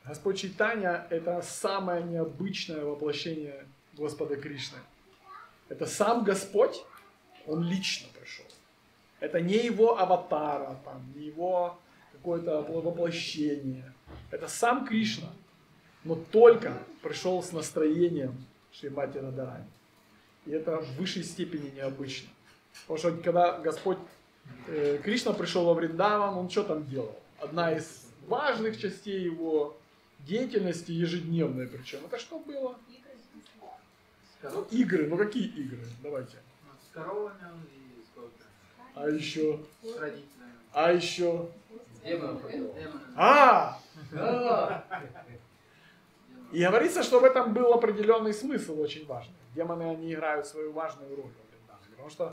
Господь Чайтанья – это самое необычное воплощение Господа Кришны. Это сам Господь, Он лично пришел. Это не его аватара, там, не его какое-то воплощение. Это сам Кришна, но только пришел с настроением Шримати Радарани. И это в высшей степени необычно. Потому что когда Господь Кришна пришел во Вриндаван, Он что там делал? Одна из важных частей его деятельности, ежедневной причем. Это что было? Игры. Ну какие игры? Давайте. С коровами и с козами. А еще? С родителями. А еще? С демонами. И говорится, что в этом был определенный смысл очень важный. Демоны, они играют свою важную роль. Потому что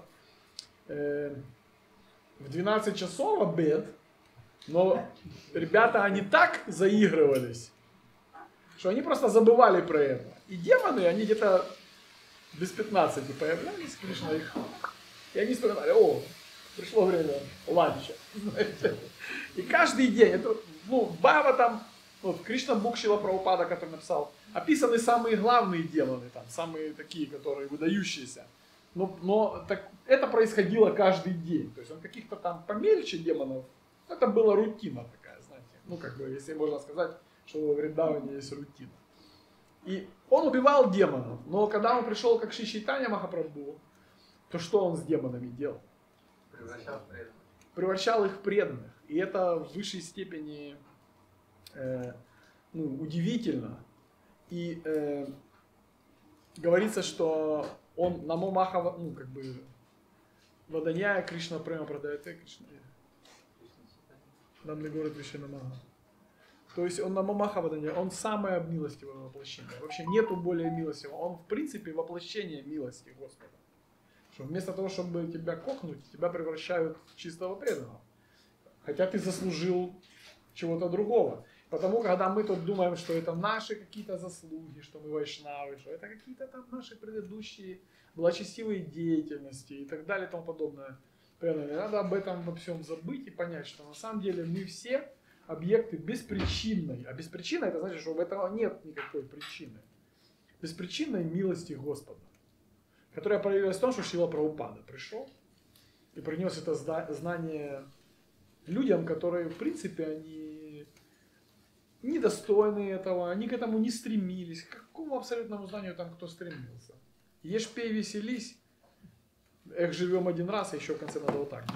в 12 часов обед, но ребята, они так заигрывались, что они просто забывали про это. И демоны, они где-то без 15 появлялись, Кришна их. И они вспоминали: о, пришло время ланча. Знаете. И каждый день, это, Бхава там, вот Кришна Бук Шрила Прабхупада, который написал, описаны самые главные демоны, там, самые такие, которые выдающиеся. Но так, это происходило каждый день. То есть он каких-то там помельче демонов, это была рутина такая, знаете. Если можно сказать, что в Вриндаване есть рутина. И он убивал демонов, но когда он пришел как Шри Чайтанья Махапрабху, то что он с демонами делал? Превращал в преданных. Превращал их в преданных. И это в высшей степени удивительно. И говорится, что он Намо Маха, Ваданьяя Кришна Према продает Кришна. Нам ли город Кришна Маха. То есть он Намо Маха Ваданьяя, он самое милостивое воплощение. Вообще нету более милостивого. Он в принципе воплощение милости Господа. Что вместо того, чтобы тебя кокнуть, тебя превращают в чистого преданного. Хотя ты заслужил чего-то другого. Потому когда мы тут думаем, что это наши какие-то заслуги, что мы вайшнавы, что это какие-то там наши предыдущие благочестивые деятельности и так далее и тому подобное. Надо об этом во всем забыть и понять, что на самом деле мы все объекты беспричинной. А беспричинной это значит, что в этом нет никакой причины. Беспричинной милости Господа, которая проявилась в том, что Шрила Прабхупада пришел и принес это знание людям, которые в принципе они недостойны этого, они к этому не стремились. К какому абсолютному знанию там кто стремился? Ешь, пей, веселись. Эх, живем один раз, а еще в конце надо вот так.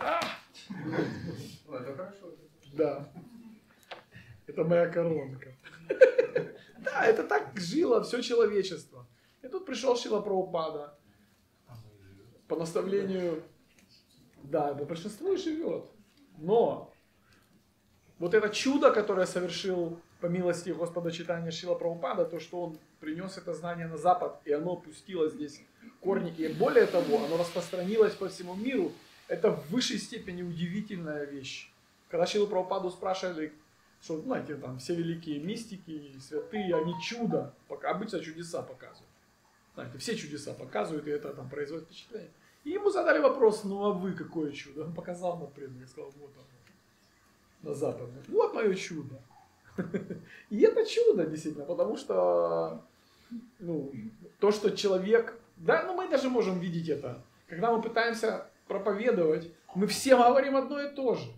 Это хорошо. Да. Это моя коронка. Да, это так жило все человечество. И тут пришел Шрила Прабхупада. По наставлению, да, большинство и живет. Но вот это чудо, которое совершил по милости Господа Чайтаньи Шрила Прабхупада, то, что он принес это знание на Запад, и оно пустило здесь корни, и более того, оно распространилось по всему миру, это в высшей степени удивительная вещь. Когда Шрилу Прабхупаду спрашивали, что, знаете, там все великие мистики, святые, они чудо, обычно чудеса показывают. Знаете, все чудеса показывают, и это там производит впечатление. И ему задали вопрос: ну а вы какое чудо? Он показал на преданных и сказал: вот оно. На Запад. Вот мое чудо. И это чудо, действительно, потому что то, что человек... Да, мы даже можем видеть это. Когда мы пытаемся проповедовать, мы всем говорим одно и то же.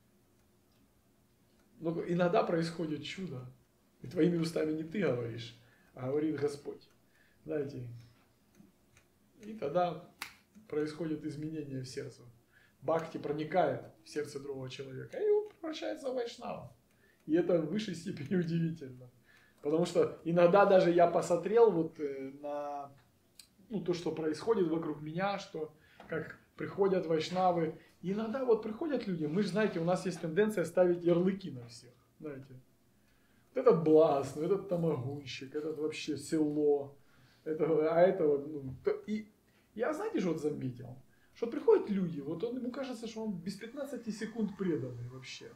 Но иногда происходит чудо. И твоими устами не ты говоришь, а говорит Господь. Знаете, и тогда происходит изменение в сердце. Бхакти проникает в сердце другого человека, и он превращается в вайшнава. И это в высшей степени удивительно. Потому что иногда даже я посмотрел на то, что происходит вокруг меня, что как приходят вайшнавы. И иногда приходят люди, мы же, знаете, у нас есть тенденция ставить ярлыки на всех. Знаете, этот бластный, этот тамагунщик, этот вообще село, И я, знаете, что заметил? Что приходят люди, ему кажется, что он без 15 секунд преданный вообще.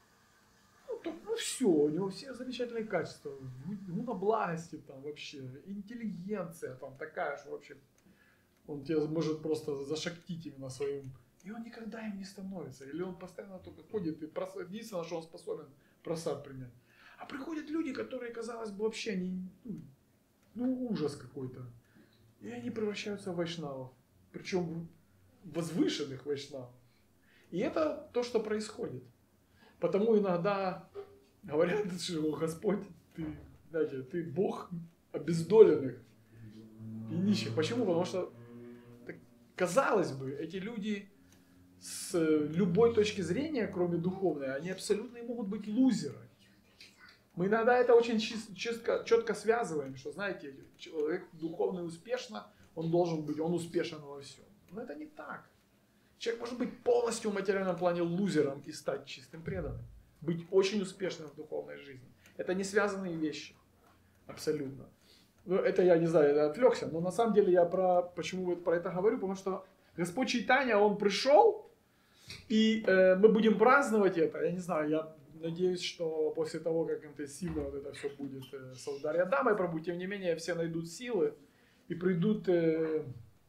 Все, у него все замечательные качества, на благости там вообще, интеллигенция там такая, что вообще он тебя может просто зашактить именно своим. И он никогда им не становится. Или он постоянно только ходит и единственное, что он способен, просад принять. А приходят люди, которые, казалось бы, вообще ужас какой-то. И они превращаются в вайшнавов. Причем возвышенных вайшнавов. И это то, что происходит. Потому иногда говорят, что Господь, ты Бог обездоленных и нищих. Почему? Потому что, казалось бы, эти люди с любой точки зрения, кроме духовной, они абсолютно не могут быть лузеры. Мы иногда это очень четко связываем, что, знаете, человек духовно успешно, он успешен во всем. Но это не так. Человек может быть полностью в материальном плане лузером и стать чистым преданным. Быть очень успешным в духовной жизни. Это не связанные вещи. Абсолютно. Ну, это я не знаю, я отвлекся, но на самом деле почему про это говорю, потому что Господь Чайтанья, Он пришел, и мы будем праздновать это. Я не знаю, я надеюсь, что после того, как интенсивно вот это все будет с Аударья Дамой пробудет, тем не менее все найдут силы и придут в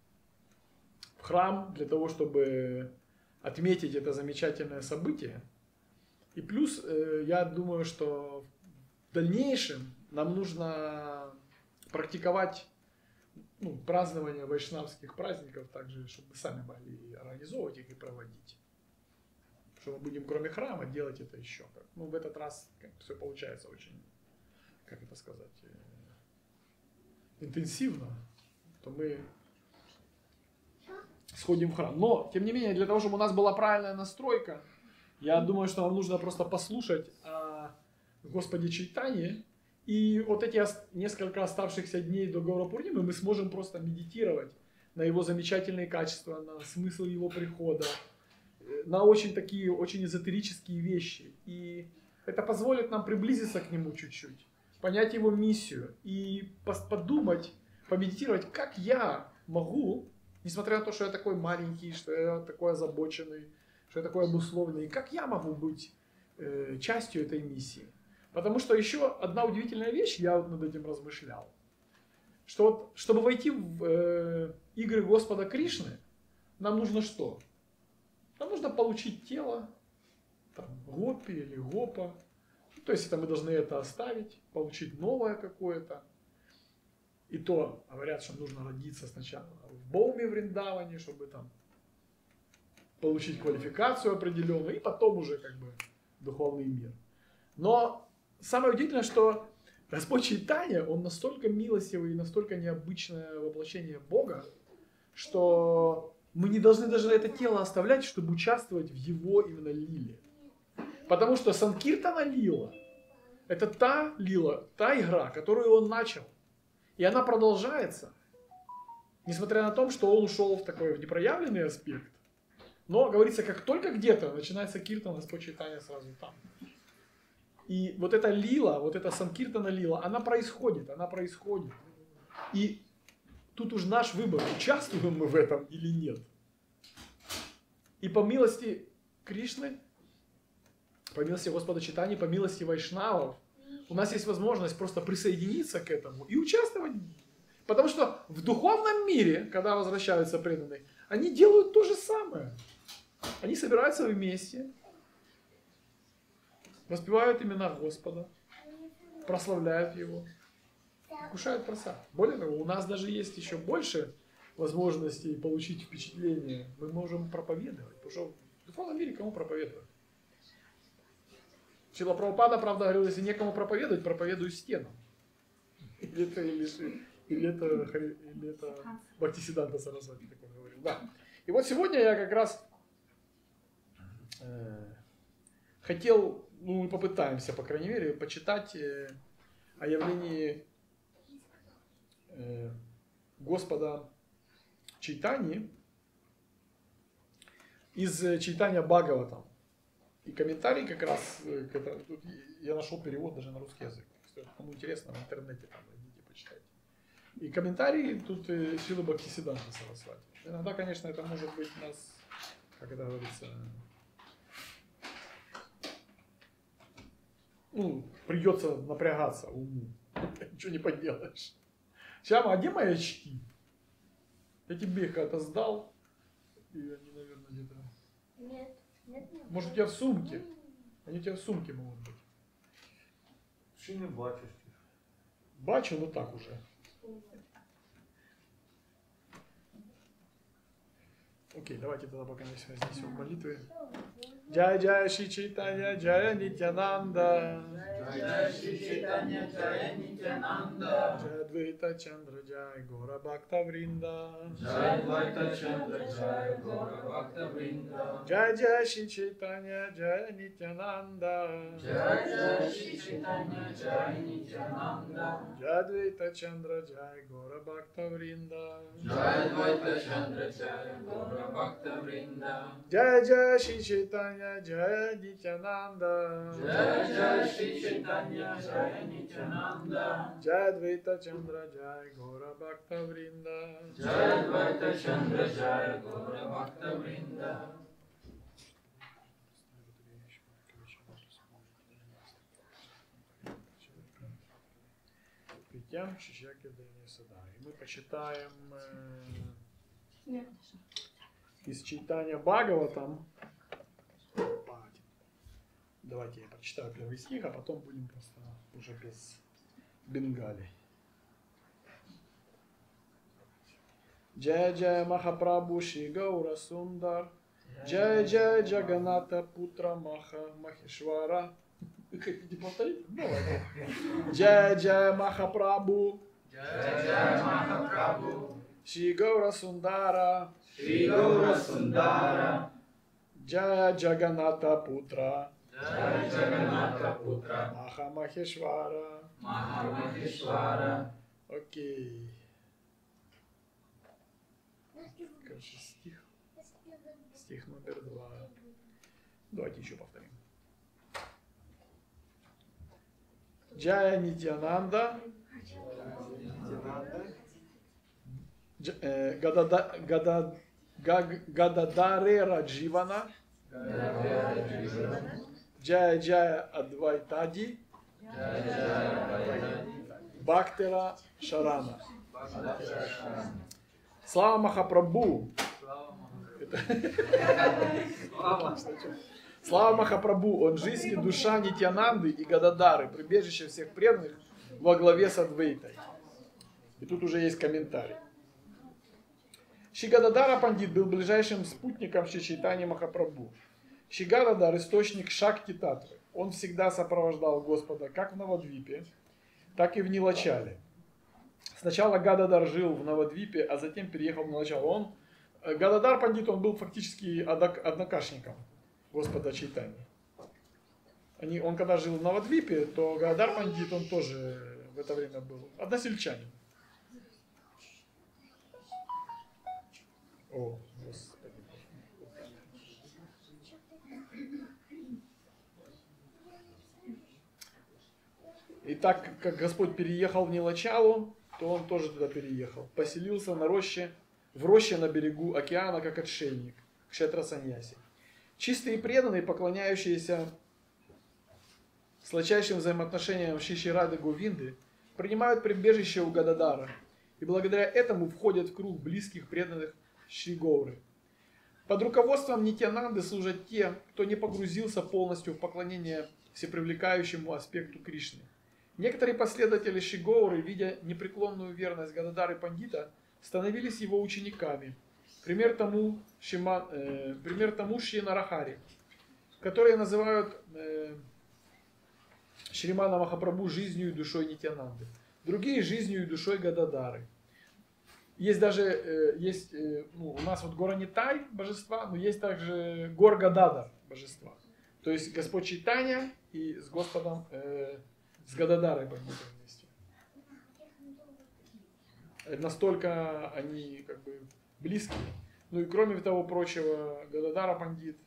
храм для того, чтобы отметить это замечательное событие. И плюс, я думаю, что в дальнейшем нам нужно практиковать празднование вайшнавских праздников также, чтобы мы сами могли организовывать их и проводить. Что мы будем, кроме храма, делать это еще. В этот раз все получается очень, как это сказать, интенсивно, то мы сходим в храм. Но, тем не менее, для того, чтобы у нас была правильная настройка, я думаю, что нам нужно просто послушать о Господе Чайтанье. И вот эти несколько оставшихся дней до Гаурапурнимы мы сможем просто медитировать на его замечательные качества, на смысл его прихода, на очень такие, очень эзотерические вещи. И это позволит нам приблизиться к нему чуть-чуть, понять его миссию и подумать, помедитировать, как я могу, несмотря на то, что я такой маленький, что я такой озабоченный, что я такой обусловленный, как я могу быть частью этой миссии. Потому что еще одна удивительная вещь, я вот над этим размышлял, что вот, чтобы войти в игры Господа Кришны, нам нужно что? Нам нужно получить тело, гопи или гопа. То есть это мы должны это оставить, получить новое какое-то. И то говорят, что нужно родиться сначала в Бауме, в Вриндаване, чтобы там получить квалификацию определенную, и потом уже как бы духовный мир. Но самое удивительное, что Господь Чайтанья, Он настолько милостивый и настолько необычное воплощение Бога, что мы не должны даже это тело оставлять, чтобы участвовать в Его именно лиле. Потому что Санкиртана лила – это та лила, та игра, которую Он начал. И она продолжается, несмотря на то, что Он ушел в такой в непроявленный аспект. Но, говорится, как только где-то начинается киртан, Господь Чайтанья сразу там. И вот эта лила, вот эта Санкиртана лила, она происходит. И тут уж наш выбор, участвуем мы в этом или нет. И по милости Кришны, по милости Господа Чайтаньи, по милости вайшнавов, у нас есть возможность просто присоединиться к этому и участвовать. Потому что в духовном мире, когда возвращаются преданные, они делают то же самое. Они собираются вместе, воспевают имена Господа, прославляют Его, кушают просад. Более того, у нас даже есть еще больше возможностей получить впечатление. Мы можем проповедовать. Потому что в духовном мире кому проповедовать? Шрила Прабхупада, правда, говорил, если некому проповедовать, проповедуй стенам. Или это Бхактисиддханта Сарасвати такой говорил. Да. И вот сегодня я как раз хотел, мы попытаемся, по крайней мере, почитать о явлении Господа Чайтаньи из Чайтанья Бхагаватам. И комментарий как раз, тут я нашел перевод даже на русский язык. Кому интересно, в интернете там идите, почитайте. И комментарий тут Шрилы Бхактисиддханта Сарасвати. Иногда, конечно, это может быть у нас, как это говорится, придется напрягаться уму. Ничего не поделаешь. Сяма, а где мои очки? Я тебе их когда-то сдал. И они, наверное, где-то... Нет. Может, у тебя в сумке? Они у тебя в сумке могут быть. Чи не бачиш? Бачу, ну так уже. Окей, давайте тогда пока мы вознесем молитвы. Джая Джая Шри Чайтанья Джая Нитянанда Jai Shri Chaitanya Jai Nityananda Джая Двайта Чандра Джая Гора Бхакта Вринда Jai Dvaita Chandra Jai Gaura Bhakta Vrinda Джая Джая Шри Чайтанья Джая Нитянанда Jai Jai Shri Chaitanya Jai Nityananda Джая Двайта Чандра Джая Гора Бхакта Вринда Jai Dvaita Chandra Jai Gaura Bhakta Vrinda Джая Джая Шри Чайтанья Джая Нитянанда Jai Jai Shri Chaitanya Jai Nityananda Джая Двайта Чандра Джая Гора Бхакта Вринда Jai Dvaita Chandra Jai Gaura Bhakta Vrinda Притям Шишаки Дани Сада. И мы почитаем из читания Бхагаватам. Давайте я прочитаю первый стих, а потом будем просто уже без бенгали. Джая Джая Махапрабху Шри Гаура Сундар. Джая Джая Джаганата Путра Маха Махешвара. Вы хотите повторить? Давайте. Джая Джая Махапрабху Jai Jai Mahaprabhu Шри Гаура Сундара. Shri Gaura Sundara Джая Джаганата Путра Jai Jagannatha Putra Маха Махешвара. Mahamaheshwara Окей. Короче, стих номер 2. Давайте еще повторим. Джая Нитянанда Гададаре Радживана Джая Джая Адвайтади Бхактера Шарана. Слава Махапрабху! Слава Махапрабху! Он жизнь и душа Нитьянанды и Гададары, прибежище всех преданных во главе с Адвейтой. И тут уже есть комментарий. Шри Гададара Пандит был ближайшим спутником Шри Чайтаньи Махапрабху. Шри Гададар – источник Шакти Татвы. Он всегда сопровождал Господа как в Навадвипе, так и в Нилачале. Сначала Гададар жил в Навадвипе, а затем переехал в Нилачал. Гададар Пандит, он был фактически однокашником Господа Чайтаньи. Он когда жил в Навадвипе, то Гададар Пандит, он тоже в это время был односельчанин. О, Господи. И так как Господь переехал в Нилачалу, то он тоже туда переехал. Поселился в роще на берегу океана, как отшельник, Кшетра Саньяси. Чистые и преданные, поклоняющиеся сладчайшим взаимоотношениям Шиши Рады Говинды, принимают прибежище у Гададара, и благодаря этому входят в круг близких преданных Шри Гауры. Под руководством Нитьянанды служат те, кто не погрузился полностью в поклонение всепривлекающему аспекту Кришны. Некоторые последователи Шри Гауры, видя непреклонную верность Гададары Пандита, становились его учениками. Пример тому Шри Нарахари, которые называют Шримана Махапрабху жизнью и душой Нитьянанды. Другие жизнью и душой Гададары. Есть даже, у нас вот гора Нитай божества, но есть также гор Гададар божества. То есть Господь Чайтанья и с Господом, с Гададарой Пандитом вместе. Настолько они как бы близкие. Ну и кроме того прочего, Гададара Пандит.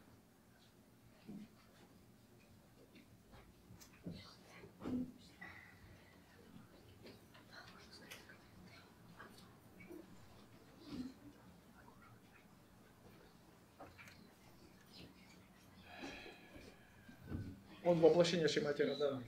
Он воплощение Шримати Радхарани.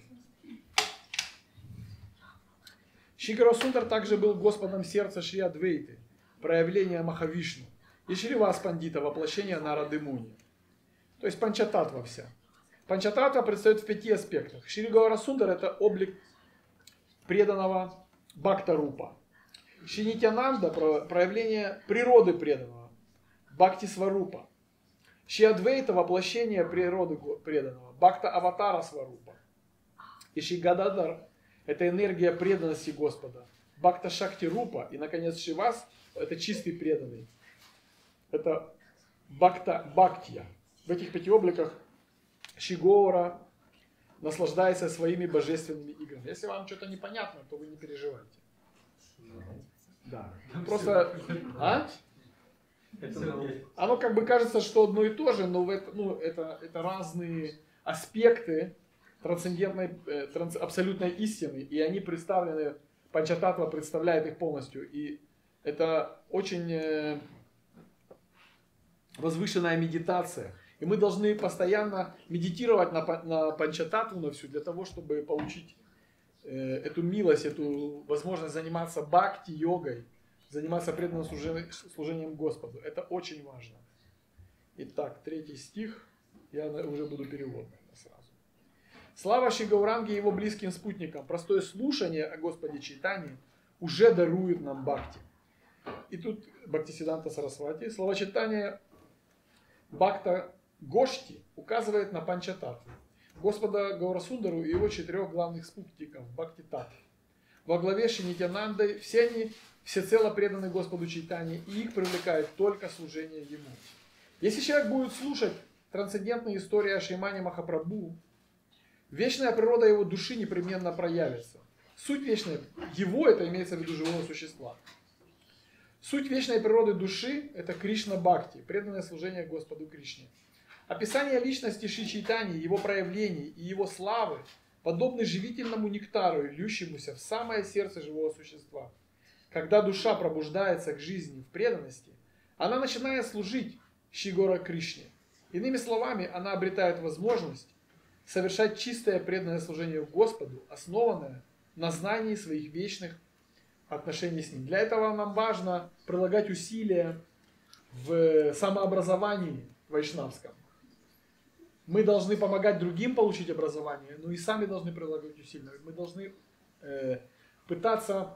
Шри Гаура также был Господом сердца Шри Адвейты, проявление Махавишну, и Шри Вас Пандита, воплощение Нарады Муни. То есть Панчататва вся. Панчататва предстает в 5 аспектах. Шри Гаурасундар — это облик преданного Бхакта-рупа. Шри Нитьянанда — проявление природы преданного, Бхакти-сварупа. Шри Адвейта — воплощение природы преданного, Бхакта-аватара сварупа. И Шри Гададар — это энергия преданности Господа, Бхакта-шакти-рупа. И, наконец, Шивас — это чистый преданный. Это Бхакта-бхактия. В этих 5 обликах Шри Гаура наслаждается своими божественными играми. Если вам что-то непонятно, то вы не переживайте. Да. Просто... Оно как бы кажется, что одно и то же, но это разные аспекты трансцендентной, абсолютной истины, и они представлены, Панчататва представляет их полностью. И это очень возвышенная медитация. И мы должны постоянно медитировать на Панчататву, на всю, для того, чтобы получить эту милость, эту возможность заниматься бхакти, йогой, заниматься преданным служением Господу. Это очень важно. Итак, 3 стих, я уже буду перевод, наверное, сразу. Слава Шри Гауранге и его близким спутникам. Простое слушание о Господе Чайтанье уже дарует нам бхакти. И тут Бхактисиданта Сарасвати, словосочетание Бхакта Гошти указывает на Панчататву, Господа Гаурасундару и его 4 главных спутников Бхакти-татвы. Во главе Шри Нитьянандой все они всецело преданы Господу Чайтанье, и их привлекает только служение Ему. Если человек будет слушать трансцендентные истории о Шримане Махапрабху, вечная природа его души непременно проявится. Суть вечной, его, это имеется в виду живого существа. Суть вечной природы души – это Кришна-бхакти, преданное служение Господу Кришне. Описание личности Шри Чайтаньи, его проявлений и его славы подобны живительному нектару, льющемуся в самое сердце живого существа. Когда душа пробуждается к жизни в преданности, она начинает служить Шри Гора Кришне. Иными словами, она обретает возможность совершать чистое преданное служение Господу, основанное на знании своих вечных отношений с Ним. Для этого нам важно прилагать усилия в самообразовании вайшнавском. Мы должны помогать другим получить образование, но и сами должны прилагать усилия. Мы должны пытаться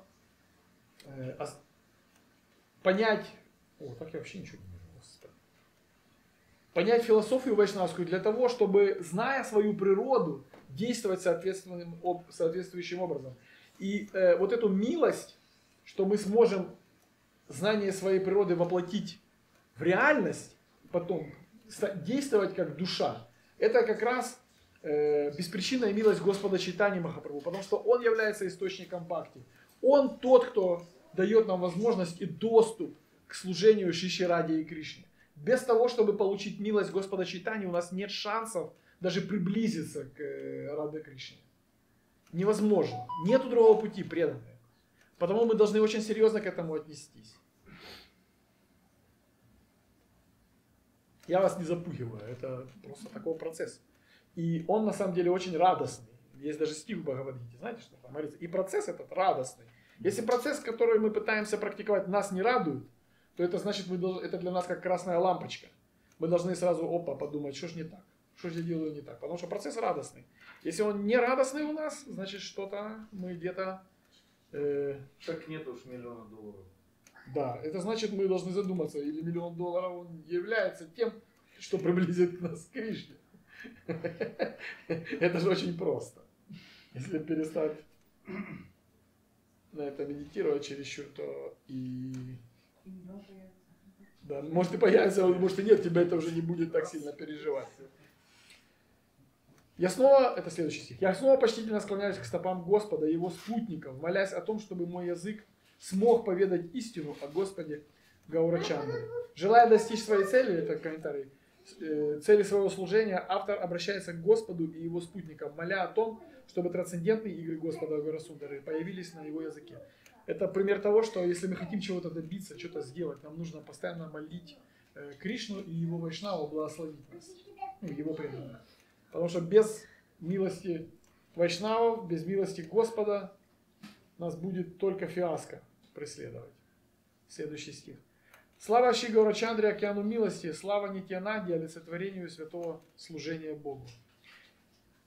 понять, так я вообще ничего не вижу. Понять философию вайшнавскую для того, чтобы, зная свою природу, действовать соответствующим образом. И вот эту милость, что мы сможем знание своей природы воплотить в реальность, потом действовать как душа, это как раз беспричинная милость Господа Чайтаньи Махапрабху, потому что Он является источником бхакти. Он тот, кто дает нам возможность и доступ к служению Шри Раде и Кришне. Без того, чтобы получить милость Господа Чайтаньи, у нас нет шансов даже приблизиться к Раде Кришне. Невозможно. Нету другого пути, преданные. Потому мы должны очень серьезно к этому отнестись. Я вас не запугиваю, это просто такой процесс. И он на самом деле очень радостный. Есть даже стих в Бхагавад-гите, знаете, что там говорится? И процесс этот радостный. Если процесс, который мы пытаемся практиковать, нас не радует, то это значит, это для нас как красная лампочка. Мы должны сразу подумать, что ж не так, что же я делаю не так. Потому что процесс радостный. Если он не радостный у нас, значит что-то мы где-то... Так нет уж $1 000 000. Да, это значит, мы должны задуматься, или $1 000 000 он является тем, что приблизит нас к Кришне. Это же очень просто. Если перестать на это медитировать чересчур, то и... Да, может и появится, может и нет, тебя это уже не будет так сильно переживать. Это следующий стих. Я снова почтительно склоняюсь к стопам Господа и Его спутников, молясь о том, чтобы мой язык смог поведать истину о Господе Гаурачандре. Желая достичь своей цели, это комментарий, цели своего служения, автор обращается к Господу и Его спутникам, моля о том, чтобы трансцендентные игры Господа Гаурасундры появились на его языке. Это пример того, что если мы хотим чего-то добиться, что-то сделать, нам нужно постоянно молить Кришну и его вайшнаву благословить нас, его преданных. Потому что без милости вайшнавов, без милости Господа нас будет только фиаско преследовать. Следующий стих. Слава Шри Гаурачандре, океану милости, слава Нитьянанде, олицетворению святого служения Богу.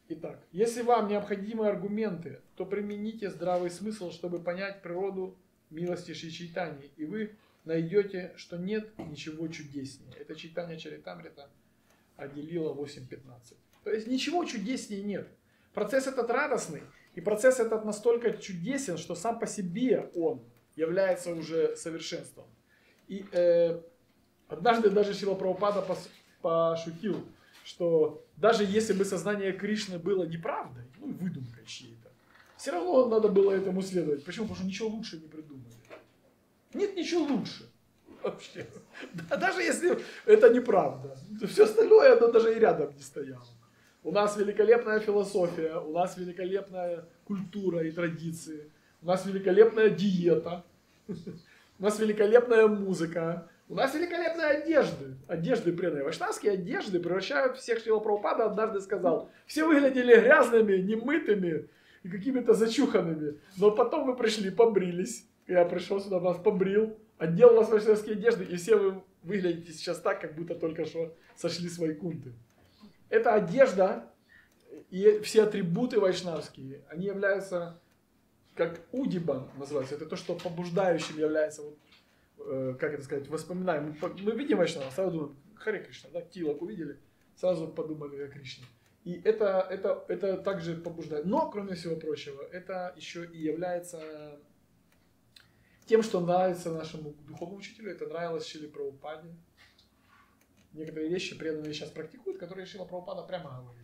Итак, если вам необходимы аргументы, то примените здравый смысл, чтобы понять природу милости Шри Чайтаньи, и вы найдете, что нет ничего чудеснее. Это Чайтанья Чаритамрита Ади-лила 8.15. То есть ничего чудеснее нет. Процесс этот радостный, и процесс этот настолько чудесен, что сам по себе он является уже совершенством. И однажды даже Шрила Прабхупада пошутил, что даже если бы сознание Кришны было неправдой, ну, выдумкой чьей-то, все равно надо было этому следовать. Почему? Потому что ничего лучше не придумали. Нет ничего лучше. Вообще. Да, даже если это неправда. Все остальное, оно даже и рядом не стояло. У нас великолепная философия, у нас великолепная культура и традиции, у нас великолепная диета, у нас великолепная музыка, у нас великолепные одежды. Одежды преданные. Вайшнавские одежды превращают всех. Шрила Прабхупада однажды сказал, все выглядели грязными, немытыми и какими-то зачуханными. Но потом вы пришли, побрились. Я пришел сюда, вас побрил, одел вас в вайшнавские одежды, и все вы выглядите сейчас так, как будто только что сошли с Вайкунты. Эта одежда и все атрибуты вайшнавские, они являются, как удиба называется, это то, что побуждающим является, вот, как это сказать, воспоминаем. Мы видим вайшнава, сразу думаем, Харе Кришна, да, Тилак увидели, сразу подумали о Кришне. И это также побуждает. Но, кроме всего прочего, это еще и является тем, что нравится нашему духовному учителю, это нравилось Шриле Прабхупаде. Некоторые вещи преданные сейчас практикуют, которые Шрила Прабхупада прямо говорит.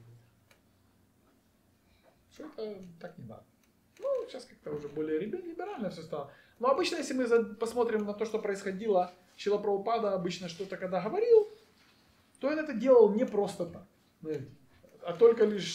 Что это так не надо. Ну, сейчас как-то уже более либерально все стало. Но обычно, если мы посмотрим на то, что происходило, Шрила Прабхупада обычно что-то когда говорил, то он это делал не просто так, а только лишь...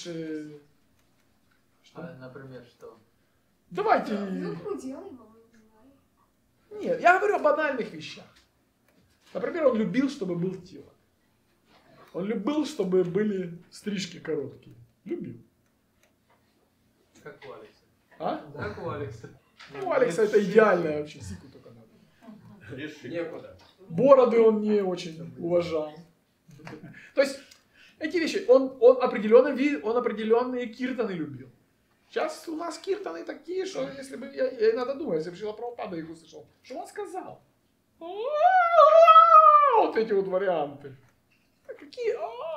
что? Например, что? Давайте... Ну, делаем, Нет, я говорю о банальных вещах. Например, он любил, чтобы был Тилак. Он любил, чтобы были стрижки короткие. Любил. Как у Алекса. А? Как у Алекса. Ну, у Алекса это идеальное вообще. Сику только надо. Некуда. Бороды он не очень уважал. То есть, эти вещи, он определенные киртаны любил. Сейчас у нас киртаны такие, что если бы, я иногда думаю, если бы Шрила Прабхупада их услышал, что он сказал? Вот эти вот варианты. Какие?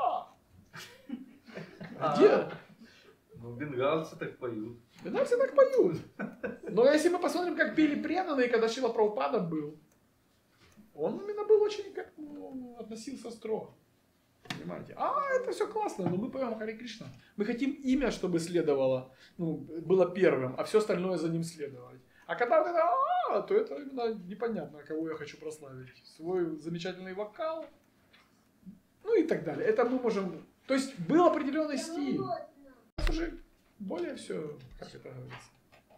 Где? Ну, бенгальцы так поют. Бенгальцы так поют. Но если мы посмотрим, как пели преданные, когда Шрила Прабхупада был, он именно был очень, как, относился строго. Понимаете? Это все классно, но мы поем Харе Кришна. Мы хотим имя, чтобы следовало, было первым, а все остальное за ним следовать. А когда вот это, то это именно непонятно, кого я хочу прославить. Свой замечательный вокал, ну и так далее. Это мы можем... То есть был определенный стиль. Сейчас уже более все, как это говорится.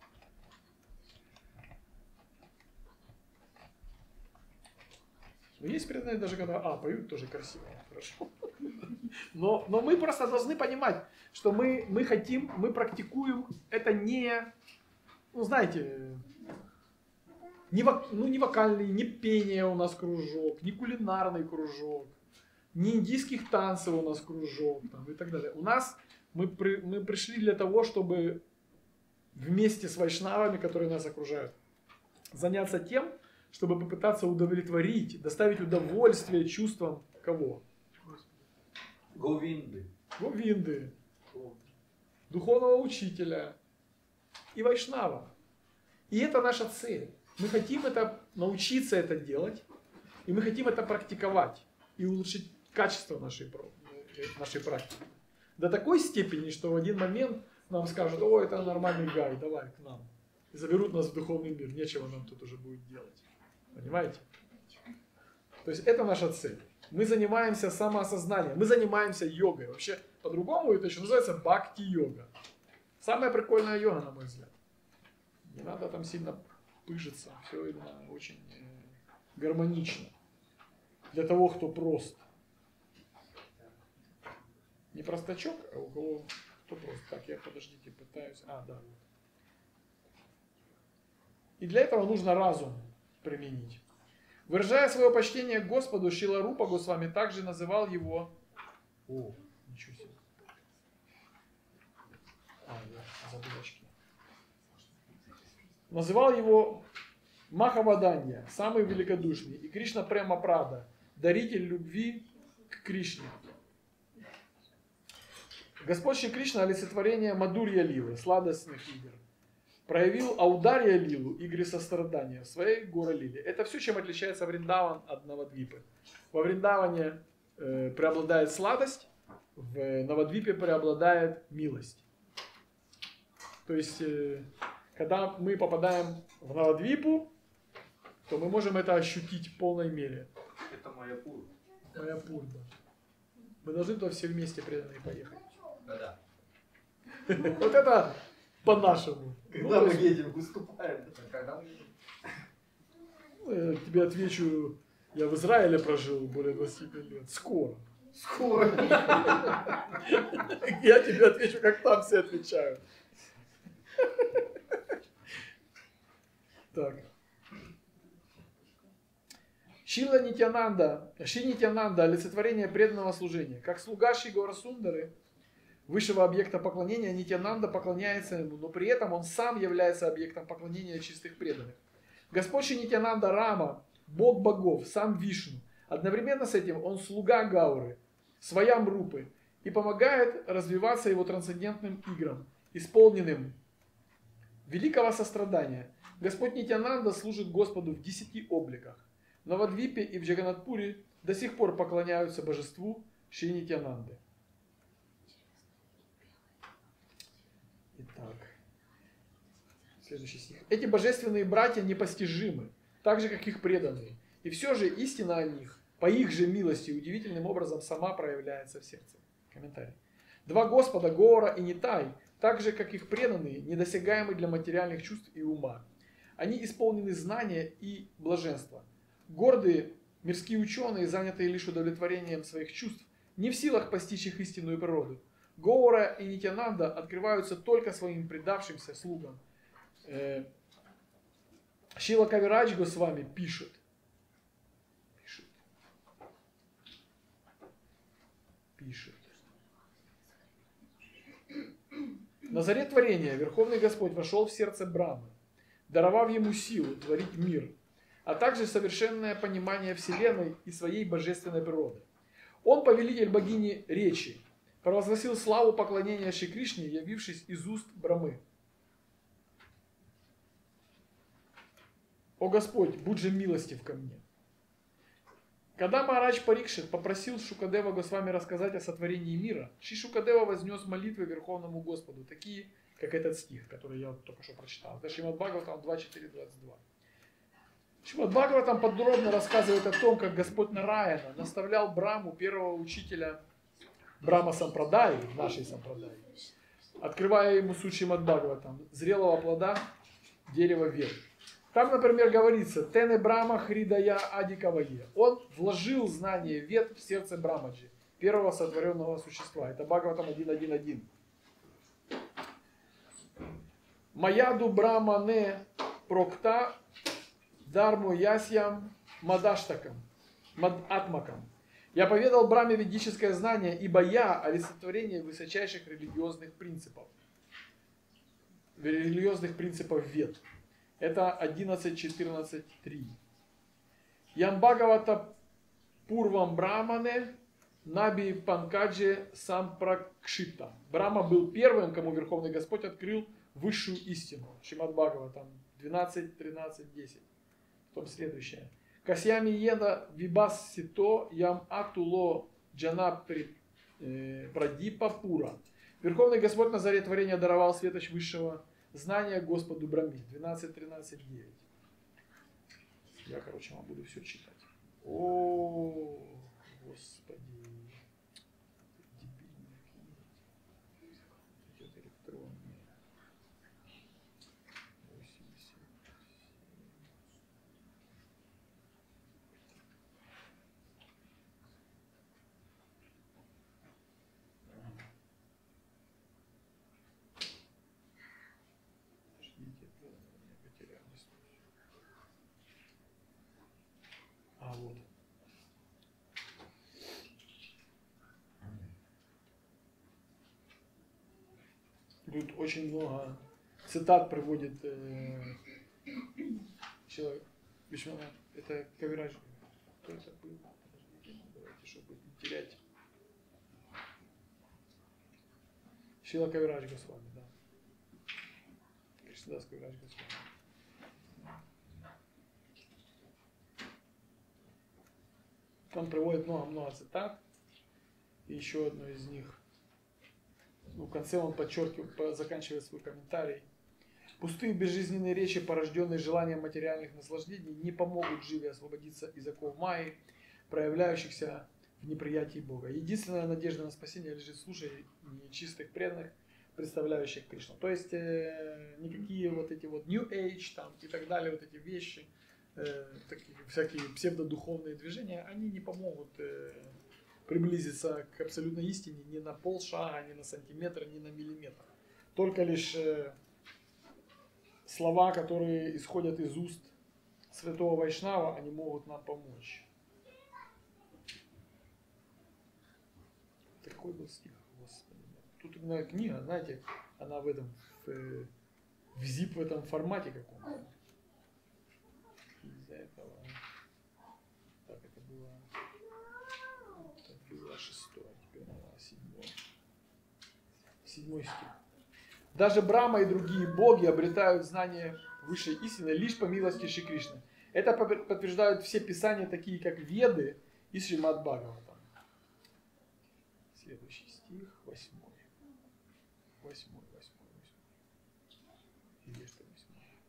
Но есть преданные даже когда, поют тоже красиво, хорошо. Но мы просто должны понимать, что мы хотим, мы практикуем, это не, знаете, не вокальный, не пение у нас кружок, не кулинарный кружок, не индийских танцев у нас кружок там, и так далее. У нас мы пришли для того, чтобы вместе с вайшнавами, которые нас окружают, заняться тем, чтобы попытаться удовлетворить, доставить удовольствие чувствам кого? Говинды. Говинды, духовного учителя и вайшнава. И это наша цель. Мы хотим научиться это делать, и мы хотим это практиковать и улучшить качество нашей практики. До такой степени, что в один момент нам скажут, это нормальный гай, давай к нам. И заберут нас в духовный мир, нечего нам тут уже будет делать. Понимаете? То есть это наша цель. Мы занимаемся самоосознанием, мы занимаемся йогой. Вообще, по-другому это еще называется бхакти-йога. Самая прикольная йога, на мой взгляд. Не надо там сильно пыжиться. Все именно очень гармонично. Для того, кто прост. Не простачок, а у кого кто прост. Так, я, подождите, пытаюсь. Да, вот. И для этого нужно разум применить. Выражая свое почтение к Господу, Шрила Рупа Госвами также называл его... ничего себе. за дурачки. Называл его Махаваданья, самый великодушный, и Кришна Према Прада, даритель любви к Кришне. Господь Шри Кришна олицетворение Мадурья Лилы, сладостных игр. Проявил Аударья Лилу, игры сострадания, в своей Гора-лиле. Это все, чем отличается Вриндаван от Навадвипы. Во Вриндаване преобладает сладость, в Навадвипе преобладает милость. То есть, когда мы попадаем в Навадвипу, то мы можем это ощутить в полной мере. Это Майяпур. Майяпур, да. Мы должны туда все вместе преданные поехать. Да. Вот это по-нашему. Когда мы едем, выступаем. Когда мы едем? Я тебе отвечу, я в Израиле прожил более 25 лет. Скоро. Скоро. Я тебе отвечу, как там все отвечают. Так. Шила Нитьянанда, Шри Нитьянанда, олицетворение преданного служения. Как слуга Шри Гаурасундары, высшего объекта поклонения, Нитьянанда поклоняется ему, но при этом он сам является объектом поклонения чистых преданных. Господь Шри Нитьянанда Рама, Бог богов, сам Вишну. Одновременно с этим он слуга Гауры, своям Рупы, и помогает развиваться его трансцендентным играм, исполненным великого сострадания. Господь Нитьянанда служит Господу в 10 обликах. В Навадвипе и в Джаганатпуре до сих пор поклоняются божеству Шри Нитьянанды. Итак, следующий стих. Эти божественные братья непостижимы, так же, как их преданные. И все же истина о них, по их же милости, удивительным образом сама проявляется в сердце. Комментарий. Два Господа, Гоора и Нитай, так же, как их преданные, недосягаемы для материальных чувств и ума. Они исполнены знания и блаженства. Гордые мирские ученые, занятые лишь удовлетворением своих чувств, не в силах постичь их истинную природу. Гоура и Нитьянанда открываются только своим предавшимся слугам. Шила Кавирадж Госвами пишет. На заре творения Верховный Господь вошел в сердце Брамы, даровав ему силу творить мир, а также совершенное понимание Вселенной и своей божественной природы. Он, повелитель богини речи, провозгласил славу поклонения Шри Кришне, явившись из уст Брамы. «О Господь, будь же милостив ко мне». Когда Махарадж Парикшит попросил Шукадева Госвами рассказать о сотворении мира, Шри Шукадева вознес молитвы Верховному Господу, такие, как этот стих, который я только что прочитал. Это Шримад Бхагаватам 2.4.22. Шримад Бхагаватам подробно рассказывает о том, как Господь Нараяна наставлял Браму, первого учителя Брахма Сампрадаи, нашей Сампрадаи, открывая ему суть Шримад Бхагаватам, зрелого плода дерева вед. Там, например, говорится, «Тене Брахма Хридая Адикавае». Он вложил знание вед в сердце Брамаджи, первого сотворенного существа. Это Бхагаватам 1.1.1. «Маяду Брамане Прокта Дарму Ясьям Мадаштакам Атмакам». Я поведал Браме ведическое знание, ибо я олицетворение высочайших религиозных принципов. Религиозных принципов вед. Это 11.14.3. Ямбхагавата Пурвам Брамане Наби Панкаджи Сампракшита. Брахма был первым, кому Верховный Господь открыл высшую истину. Шримад Бхагаватам 12.13.10. Потом следующее. Касьями Еда Вибассито Ям Атуло Джана Прадипа Пура. Верховный Господь на заре творения даровал светоч высшего знания Господу Браме. 12.13.9. Я, вам буду все читать. О, Господи. Вот. Тут очень много цитат приводит человек. Вишванат. Это Кавирадж. Кто это был? Давайте, чтобы не терять. Шрила Кавирадж Госвами, да. Кришнадас Кавирадж Госвами. Он приводит много-много цитат. И еще одно из них. В конце он подчеркивает, заканчивает свой комментарий. Пустые безжизненные речи, порожденные желанием материальных наслаждений, не помогут живе освободиться из оков майи, проявляющихся в неприятии Бога. Единственная надежда на спасение лежит в слушании чистых преданных, представляющих Кришну. То есть никакие вот эти вот New Age там, и так далее, вот эти вещи, такие всякие псевдодуховные движения, они не помогут приблизиться к абсолютной истине ни на полшага, ни на сантиметр, ни на миллиметр. Только лишь слова, которые исходят из уст святого Вайшнава, они могут нам помочь. Какой был стих, Господи. Тут именно книга, знаете, она в этом, в zip в этом формате каком-то. Из-за этого. Так, это было 6, теперь было 7. 7 стих. Даже Брахма и другие боги обретают знание высшей истины лишь по милости Шри Кришны. Это подтверждают все писания, такие как Веды и Шримад Бхагаватам. Следующий стих, 8. 8. Или что 8?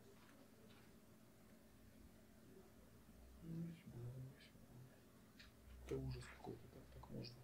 Это ужас какой-то, так можно.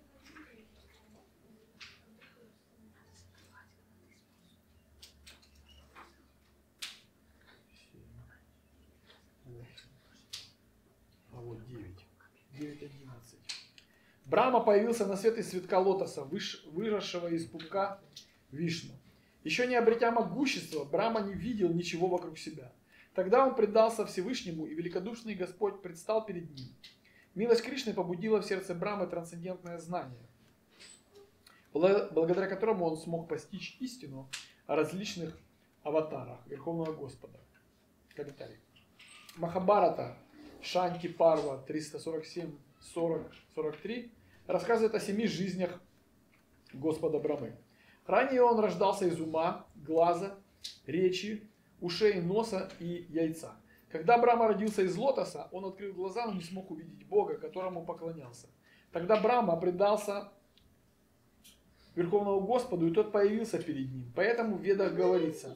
А вот 9. 9:11. Брахма появился на свет из цветка лотоса, выросшего из пупка Вишну. Еще не обретя могущества, Брахма не видел ничего вокруг себя. Тогда он предался Всевышнему, и великодушный Господь предстал перед ним. Милость Кришны побудила в сердце Брахмы трансцендентное знание, благодаря которому он смог постичь истину о различных аватарах Верховного Господа. Комментарий. Махабхарата, Шанти Парва 347-40-43 рассказывает о 7 жизнях Господа Брахмы. Ранее он рождался из ума, глаза, речи, ушей, носа и яйца. Когда Брахма родился из лотоса, он открыл глаза, но не смог увидеть Бога, которому поклонялся. Тогда Брахма предался Верховному Господу, и тот появился перед ним. Поэтому в Ведах говорится.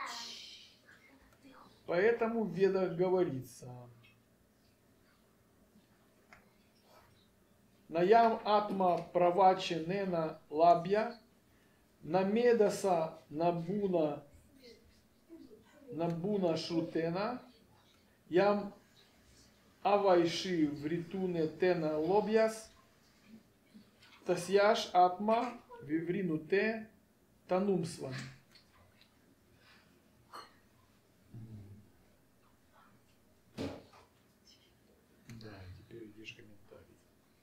Наям атма правачи нена лабья, намедаса набуна шрутена, ям авайши вритуне тена лобьяс, тасьяш атма вивринуте танумсван. Да, теперь видишь комментарий.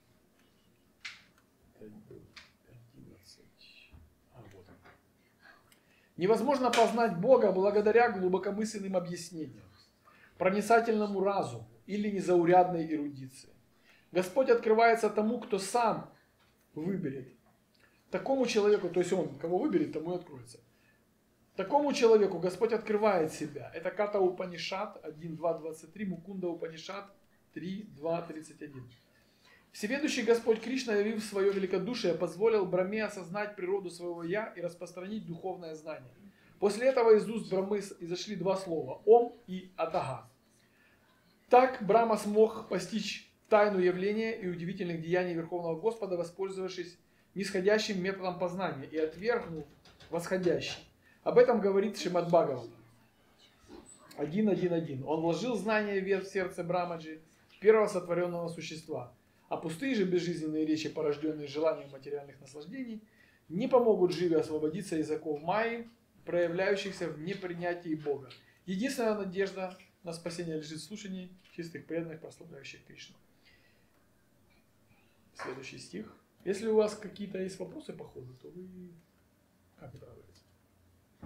11. Вот он. Невозможно познать Бога благодаря глубокомысленным объяснениям, проницательному разуму или незаурядной эрудиции. Господь открывается тому, кто сам выберет. Такому человеку, то есть он, кого выберет, тому и откроется. Такому человеку Господь открывает себя. Это Ката Упанишат 1.2.23, Мукунда Упанишат 3.2.31. Всеведущий Господь Кришна, явив свое великодушие, позволил Брахме осознать природу своего Я и распространить духовное знание. После этого из уст Брахмы изошли 2 слова – Ом и Атага. Так Брахма смог постичь тайну явления и удивительных деяний Верховного Господа, воспользовавшись нисходящим методом познания и отвергнув восходящий. Об этом говорит Шримад Бхагаватам 1.1.1. Он вложил знание вет в сердце Брахмаджи, первого сотворенного существа. А пустые же безжизненные речи, порожденные желанием материальных наслаждений, не помогут живе освободиться из оков майи, проявляющихся в непринятии Бога. Единственная надежда на спасение лежит в слушании чистых преданных, прославляющих Кришну. Следующий стих. Если у вас какие-то есть вопросы по ходу, то вы как это говорится?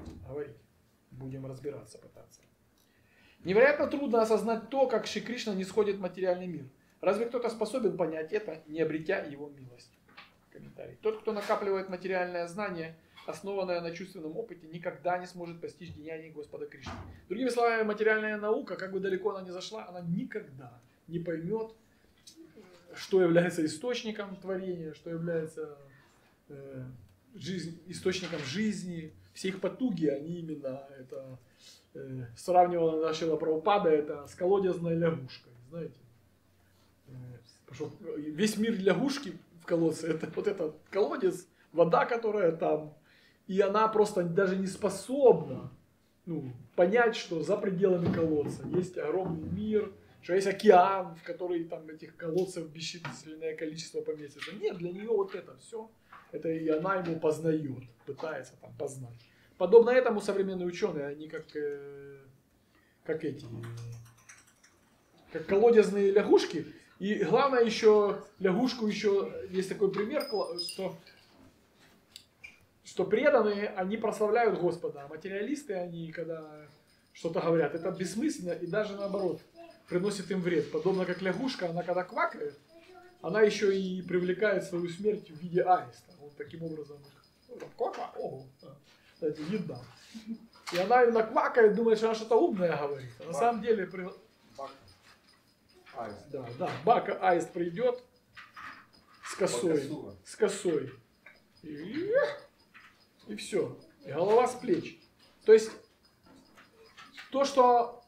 говорить. Будем разбираться, пытаться. Невероятно трудно осознать то, как Шри Кришна нисходит в материальный мир. Разве кто-то способен понять это, не обретя его милость? Комментарий. Тот, кто накапливает материальное знание, основанное на чувственном опыте, никогда не сможет постичь деяний Господа Кришны. Другими словами, материальная наука, как бы далеко она ни зашла, она никогда не поймет, что является источником творения, что является источником жизни. Все их потуги, они именно это сравнивала Шрила Прабхупада это с колодезной лягушкой, знаете. Потому что весь мир лягушки в колодце, это вот этот колодец, вода, которая там, и она просто даже не способна понять, что за пределами колодца есть огромный мир, что есть океан, в который там этих колодцев бесчисленное количество поместится. Нет, для нее вот это все, это и она ему познает, пытается там познать. Подобно этому современные ученые, они как колодезные лягушки. И главное еще, лягушку еще, есть такой пример, что преданные, они прославляют Господа, а материалисты, они, когда что-то говорят, это бессмысленно и даже наоборот, приносит им вред. Подобно как лягушка, она когда квакает, она еще и привлекает свою смерть в виде аиста. Вот таким образом, квака, ого, кстати, еда. И она именно квакает, думает, что она что-то умное говорит. А на самом деле... Аист. Да, бака аист придет с косой. И все. И голова с плеч. То есть, то, что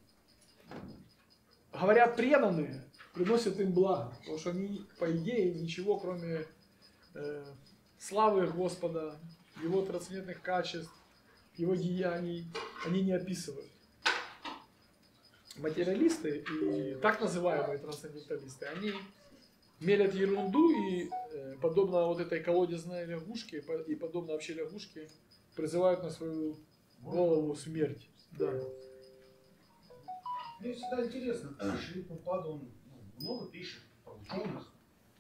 говорят преданные, приносит им благо. Потому что они, по идее, ничего, кроме славы Господа, Его трансцендентных качеств, Его деяний, они не описывают. Материалисты и так называемые трансценденталисты, они мелят ерунду и подобно вот этой колодезной лягушке и подобно вообще лягушке призывают на свою голову смерть. Да. Мне всегда интересно, Шрила Прабхупада, он много пишет про ученых,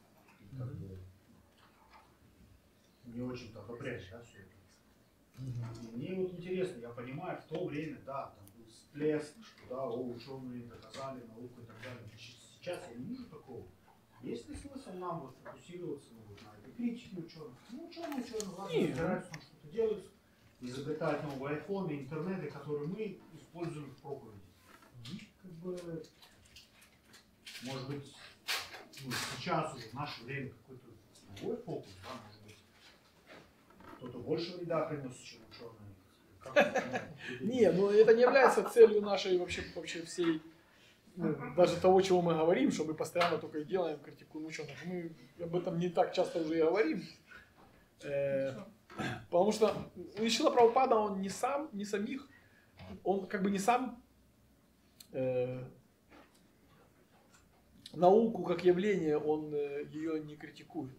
не очень-то одобряет, да, все это. И мне вот интересно, я понимаю, в то время, да, там был всплеск, что да, ученые доказали науку и так далее. Сейчас я не вижу такого. Есть ли смысл нам вот фокусироваться на этой критике ученых? Ученые, ладно, разбираются, там что-то делают, изобретают новые айфоны, интернеты, которые мы используем в проповеди. Как бы, может быть, сейчас уже в наше время какой-то новый фокус, да, может быть, кто-то больше вреда приносит, чем ученые. Не, ну это не является целью нашей вообще всей, даже того, чего мы говорим, что мы постоянно только и делаем, критикуем ученых. Мы об этом не так часто уже и говорим. Потому что Шрила Прабхупада, он он как бы не сам науку как явление, он ее не критикует.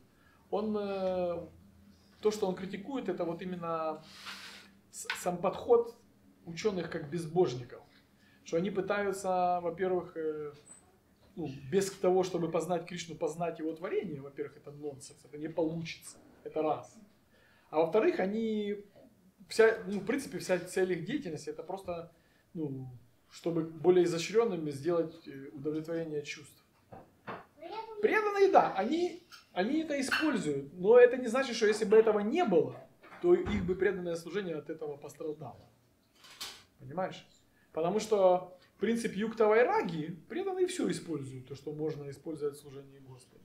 То, что он критикует, это вот именно сам подход ученых как безбожников. Что они пытаются, во-первых, без того, чтобы познать Кришну, познать его творение, во-первых, это нонсенс, это не получится, это раз. А во-вторых, они, в принципе, вся цель их деятельности, это просто, чтобы более изощренными сделать удовлетворение чувств. Преданные, да, они это используют, но это не значит, что если бы этого не было, то их бы преданное служение от этого пострадало. Понимаешь? Потому что принцип юкта вайраги, преданные все используют, то, что можно использовать в служении Господу.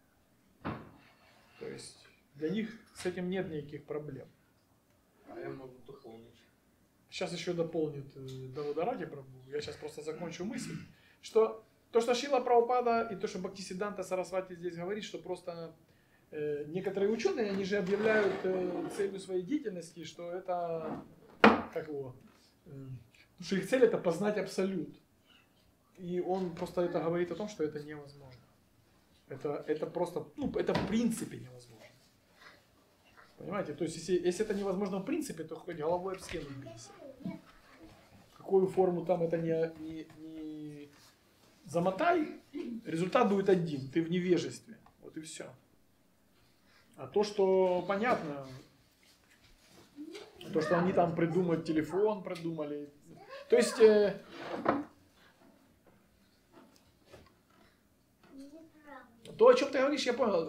То есть для них с этим нет никаких проблем. А я могу дополнить. Сейчас еще дополнит Давударади Прабху. Я сейчас просто закончу мысль, что то, что Шрила Прабхупада и то, что Бхактисиддханта Сарасвати здесь говорит, что просто некоторые ученые, они же объявляют целью своей деятельности, что это, что их цель это познать абсолют. И он просто это говорит о том, что это невозможно. Это просто, это в принципе невозможно. Понимаете? То есть, если это невозможно в принципе, то хоть головой об стену бейся. Какую форму там это не замотай, результат будет один. Ты в невежестве. Вот и все. А то, что понятно, То, что они там придумают телефон, придумали. То есть... То, о чем ты говоришь, я понял.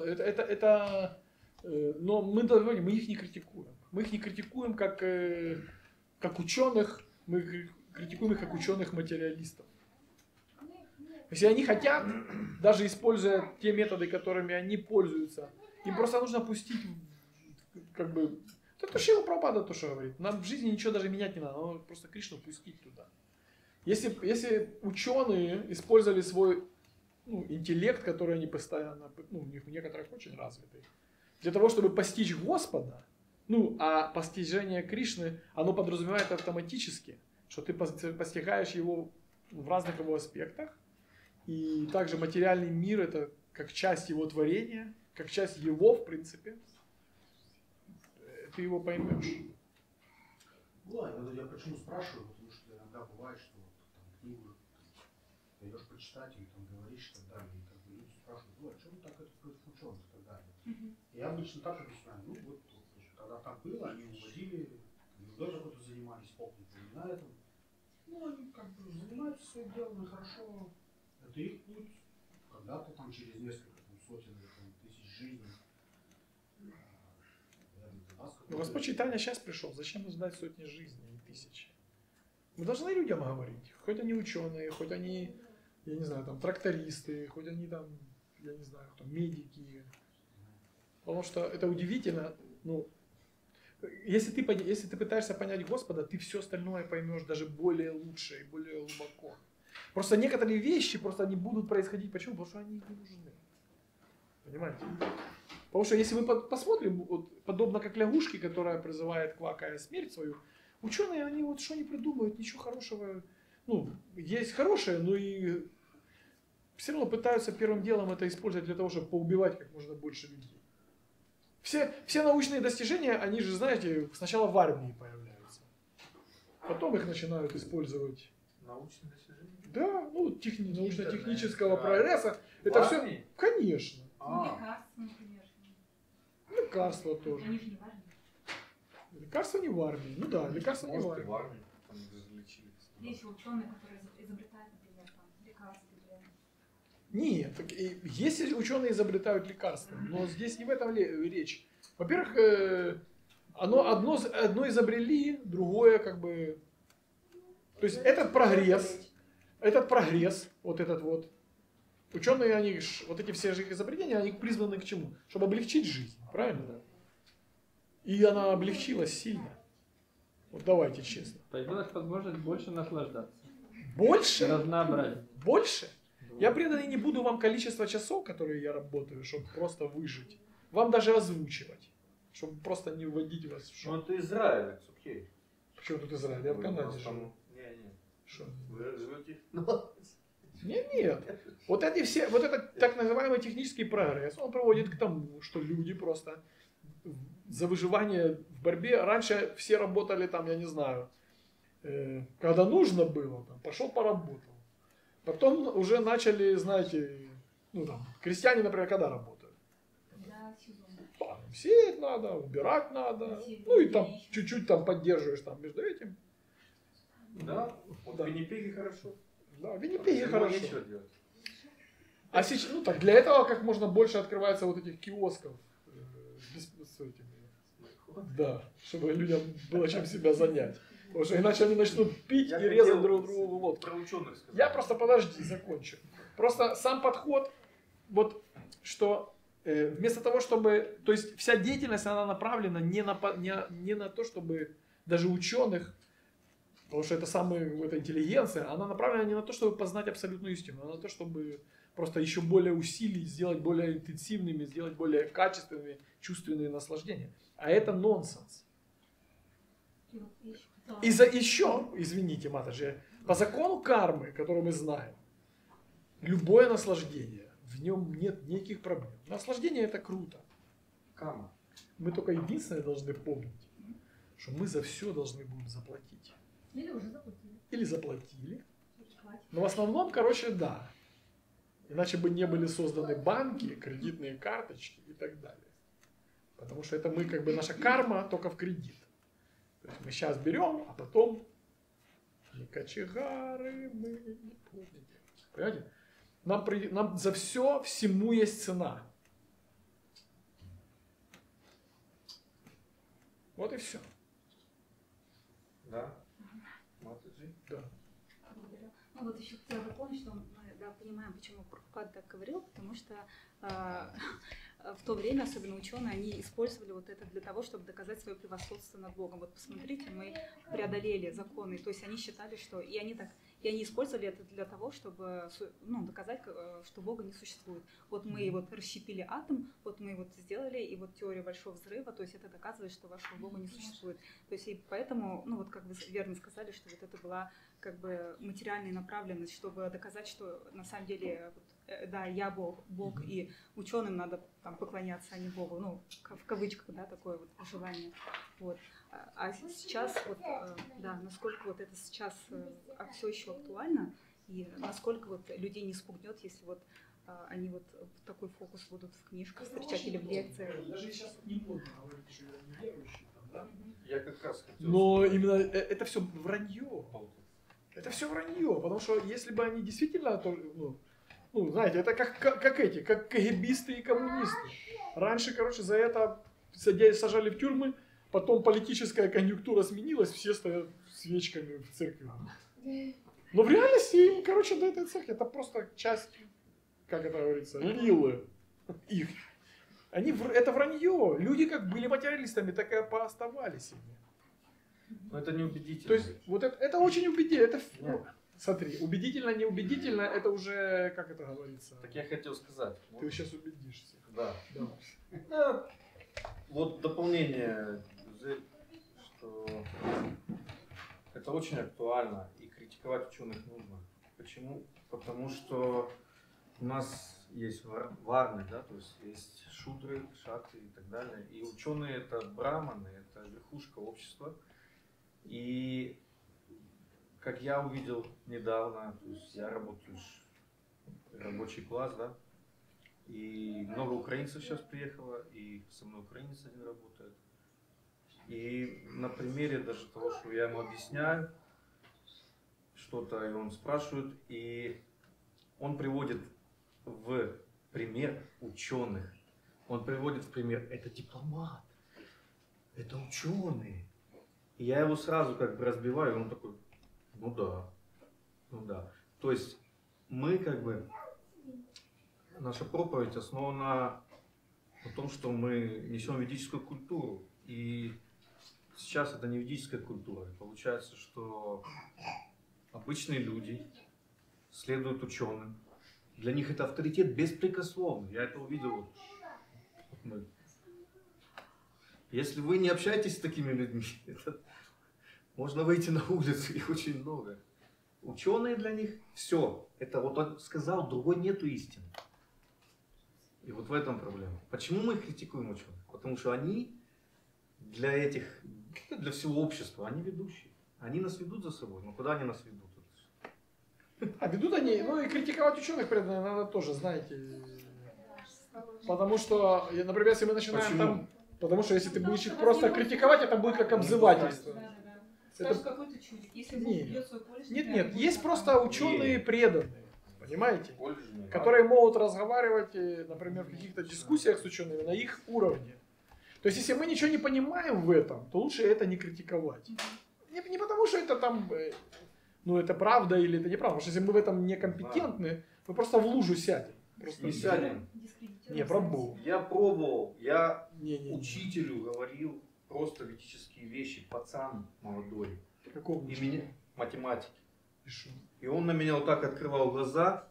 Но мы их не критикуем. Мы их не критикуем как ученых, мы критикуем их как ученых-материалистов. Если они хотят, даже используя те методы, которыми они пользуются, им просто нужно пустить, как бы, это Шрила Прабхупада то, что говорит. Нам в жизни ничего даже менять не надо, надо просто Кришну пустить туда. Если ученые использовали свой интеллект, который они постоянно, у некоторых очень развитый, для того, чтобы постичь Господа, а постижение Кришны, оно подразумевает автоматически, что ты постигаешь его в разных его аспектах, и также материальный мир это как часть его творения, как часть его, в принципе, ты его поймешь. Я почему спрашиваю, потому что иногда бывает, что вот, там, книгу даешь почитать, или там говоришь и так далее, и как бы люди спрашивают, а что вы так это против ученых и так далее. Я обычно так объясняю, когда так было, они уводили, ерундой какой-то занимались, попниками, на этом. Они как бы занимаются своим делом, и хорошо, это их путь, когда-то там через несколько сотен тысяч жизней. Господь Чайтанья сейчас пришел, зачем ему ждать сотни жизней и тысячи? Мы должны людям говорить, хоть они ученые, хоть они, я не знаю, там трактористы, хоть они там, я не знаю, там медики. Потому что это удивительно, если ты пытаешься понять Господа, ты все остальное поймешь даже более лучше и более глубоко. Просто некоторые вещи просто они будут происходить. Почему? Потому что они не нужны. Понимаете? Потому что если мы посмотрим, вот, подобно как лягушки, которая призывает, квакая, смерть свою, ученые, они вот что не придумают, ничего хорошего. Есть хорошее, но и все равно пытаются первым делом это использовать для того, чтобы поубивать как можно больше людей. Все научные достижения, они же, знаете, сначала в армии появляются. Потом их начинают использовать. Научные достижения? Да, научно-технического прогресса. Это все, конечно. Лекарства, например. Лекарства тоже. Они же не важны. Лекарства не в армии. Лекарства не в Может, и армии. в армии там излечились. Есть ученые, которые изобретают, например, лекарства для... Нет, если ученые изобретают лекарства, но здесь не в этом речь. Во-первых, одно изобрели, другое как бы... То есть этот прогресс, вот этот вот, ученые, вот эти все же их изобретения, они призваны к чему? Чтобы облегчить жизнь, правильно? И она облегчилась сильно. Вот давайте честно. Появилась возможность больше наслаждаться. Больше? Разнообразие. Больше? Я преданный не буду вам количество часов, которые я работаю, чтобы просто выжить. Вам даже озвучивать, чтобы просто не вводить вас в шок. Ну это Израиль, it's okay. Почему тут Израиль? Я в Канаде живу. Не. Что? Вы живете? Нет. Вот этот так называемый технический прогресс, он приводит к тому, что люди просто за выживание в борьбе, раньше все работали там, я не знаю, когда нужно было, там, пошел поработал. Потом уже начали, знаете, крестьяне, например, когда работают? Да, сезон. Сеять надо, убирать надо, и там чуть-чуть там поддерживаешь там между этим. Да, вот в Виннипеге хорошо. Да, в Виннипеге Ему хорошо. нечего делать. А сейчас, так для этого как можно больше открывается вот этих киосков с этими. Да, чтобы людям было чем себя занять. Потому что иначе они начнут пить и резать друг другу в лодку. Про ученых сказать. Я просто, подожди, закончу. Просто сам подход, вот что вместо того, чтобы... То есть вся деятельность, она направлена не на то, чтобы даже ученых, потому что это это интеллигенция, она направлена не на то, чтобы познать абсолютную истину, а на то, чтобы просто еще более усилить, сделать более интенсивными, сделать более качественными чувственные наслаждения. А это нонсенс. И еще, извините, Матаджи, по закону кармы, который мы знаем, любое наслаждение, в нем нет никаких проблем. Наслаждение это круто. Кама. Мы только единственное должны помнить, что мы за все должны будем заплатить. Или уже заплатили. Или заплатили. Хватит. Но в основном, да. Иначе бы не были созданы банки, кредитные карточки и так далее. Потому что это наша карма только в кредит. То есть мы сейчас берем, а потом не кочегары мы не помните. Понимаете? Нам за все всему есть цена. Вот и все. Да? Матаджи? Да. Благодарю. Ну вот еще хотела дополнить, что мы да, понимаем, почему Прабхупада так говорил, потому что в то время, особенно ученые, они использовали вот это для того, чтобы доказать свое превосходство над Богом. Вот посмотрите, мы преодолели законы, то есть они считали, что и они использовали это для того, чтобы доказать, что Бога не существует. Вот мы вот расщепили атом, вот мы вот сделали, и вот теория большого взрыва, то есть это доказывает, что вашего Бога не существует. То есть и поэтому, вот как вы верно сказали, что вот это была как бы материальная направленность, чтобы доказать, что на самом деле, да, я Бог, и ученым надо там поклоняться, а не Богу, в кавычках, да, такое вот желание. Вот. А сейчас, да, насколько вот это сейчас все еще актуально, и насколько вот людей не спугнет, если вот они вот такой фокус будут в книжках встречать или в лекциях. Даже сейчас не модно говорить, что я неверующий, да? Я как раз хотел Но сказать. именно это все вранье. Это все вранье, потому что если бы они действительно, знаете, это как КГБисты и коммунисты. Раньше, за это сажали в тюрьмы, потом политическая конъюнктура сменилась, все стоят свечками в церкви. Но в реальности им, до этой церкви, это просто часть, как это говорится, лилы их. Это вранье. Люди как были материалистами, так и пооставались ими. Но это неубедительно. То есть вот это очень убедительно. Смотри, убедительно, неубедительно, это уже, как это говорится. Так я хотел сказать. Ты сейчас убедишься. Да. Да. Да. Вот дополнение, что это очень актуально, и критиковать ученых нужно. Почему? Потому что у нас есть варны, да, то есть есть шудры, шакты и так далее. И ученые это браманы, это верхушка общества. И как я увидел недавно, то есть я работаю рабочий класс, да, и много украинцев сейчас приехало, и со мной украинец один работает. И на примере даже того, что я ему объясняю что-то, и он спрашивает, и он приводит в пример ученых. Он приводит в пример, это дипломат, это ученые. И я его сразу как бы разбиваю, и он такой, ну да. То есть мы наша проповедь основана на том, что мы несем ведическую культуру. И сейчас это не ведическая культура. Получается, что обычные люди следуют ученым. Для них это авторитет беспрекословный. Я это увидел. Если вы не общаетесь с такими людьми, можно выйти на улицу, их очень много. Ученые для них все. Это вот он сказал, другой нету истины. И вот в этом проблема. Почему мы критикуем ученых? Потому что они для всего общества, они ведущие. Они нас ведут за собой. Но куда они нас ведут? А ведут они, и критиковать ученых при этом надо тоже, знаете. Потому что, например, если мы начинаем Почему? потому что если ты будешь их просто критиковать, это будет как обзывательство. Скажешь, какой-то чудик, если Бог бьет свой поле. Нет, есть просто ученые преданные, понимаете? Пользование. Которые могут разговаривать, например, в каких-то дискуссиях с учеными на их уровне. То есть, если мы ничего не понимаем в этом, то лучше это не критиковать. Не потому, что это там, это правда или это неправда. Потому что если мы в этом некомпетентны, мы просто в лужу сядем. Просто Не сядем. Не, пробовал. Я пробовал, я Не. учителю говорил просто ведические вещи, пацан молодой. Какого И меня математики. И шо? И он на меня вот так открывал глаза.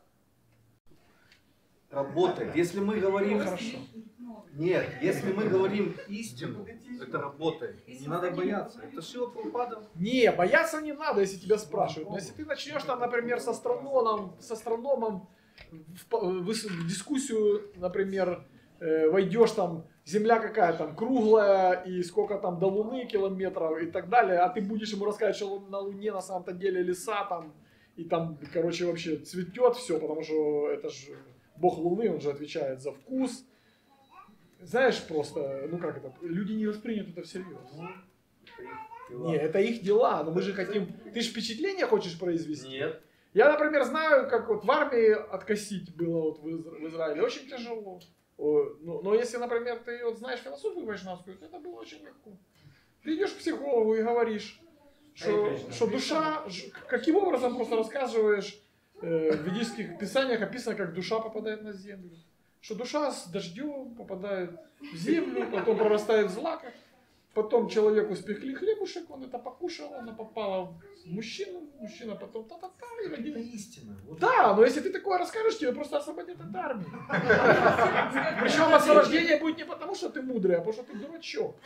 Работает. Если мы говорим... Хорошо. Нет, если мы говорим истину, это работает. Не надо бояться. Это Шрила Прабхупада. Не, бояться не надо, если тебя спрашивают. Но если ты начнешь там, например, с астрономом в дискуссию, например, войдешь там, Земля какая там, круглая, и сколько там до Луны километров и так далее, а ты будешь ему рассказывать, что на Луне на самом-то деле леса там, и там, вообще цветет все, потому что это же Бог Луны, он же отвечает за вкус. Знаешь, просто, люди не воспримут это всерьез. Не, это их дела, но мы же хотим... Ты же впечатление хочешь произвести? Нет. Я, например, знаю, как вот в армии откосить было вот в Израиле. Очень тяжело. Но если, например, ты вот знаешь философию вайшнавскую, то это было очень легко. Ты идешь к психологу и говоришь, что душа... Каким образом просто рассказываешь, в ведических писаниях описано, как душа попадает на землю. Что душа с дождем попадает в землю, потом прорастает в злаках. Потом человеку спекли хлебушек, он это покушал, она попала в мужчину, мужчина потом та-та-та и родил. Это истина. Вот Да, но если ты такое расскажешь, тебе просто освободят от армии. Причем освобождение будет не потому, что ты мудрый, а потому, что ты дурачок.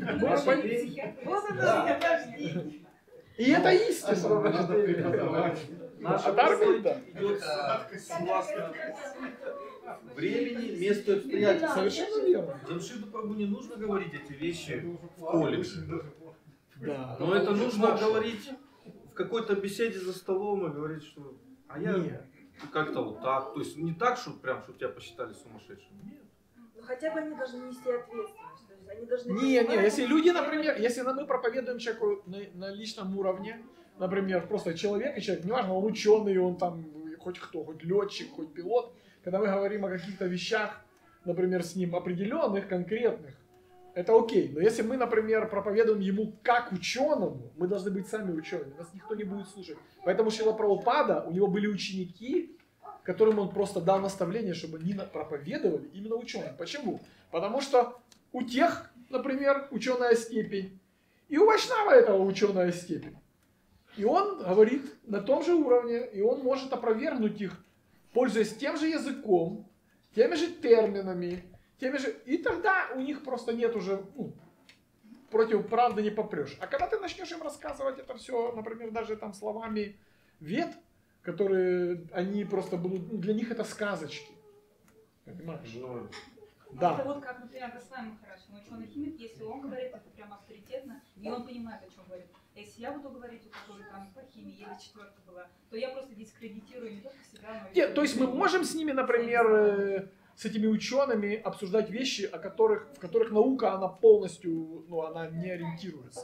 И это истина. наша От армии, мысль да. идет согласно времени, месту и обстоятельств. Совершенно верно. Джамшиду Прабху не нужно говорить эти вещи в колледже. Да. Но это нужно говорить в какой-то беседе за столом и говорить, что а я Нет. как-то вот так. То есть не так, что прям, чтобы тебя посчитали сумасшедшим. Нет. Но хотя бы они должны нести ответственность. То есть они должны Не, понимать, если люди, например, если мы проповедуем человеку на личном уровне, например, просто человек, и человек, неважно, он ученый, он там хоть кто, хоть летчик, хоть пилот, когда мы говорим о каких-то вещах, например, с ним определенных, конкретных, это окей. Но если мы, например, проповедуем ему как ученому, мы должны быть сами учеными, нас никто не будет слушать. Поэтому Шрила Прабхупада, у него были ученики, которым он просто дал наставление, чтобы они проповедовали именно ученым. Почему? Потому что у тех, например, ученая степень, и у Вайшнава этого ученая степень. И он говорит на том же уровне, и он может опровергнуть их, пользуясь тем же языком, теми же терминами, теми же... И тогда у них просто нет уже... против правды не попрешь. А когда ты начнешь им рассказывать это все, например, даже там словами вед, которые они просто будут... для них это сказочки. Понимаешь? Ну, Да. Это вот как, например, Госвами Махарадж, он ученый химик, если он говорит, это прям авторитетно, и он понимает, о чем говорит. А если я буду говорить, у которой там по химии еле четверка была, то я просто дискредитирую не только себя, но и... Нет, то есть мы можем с ними, например, с этими учеными обсуждать вещи, в которых наука, она полностью, она не ориентируется.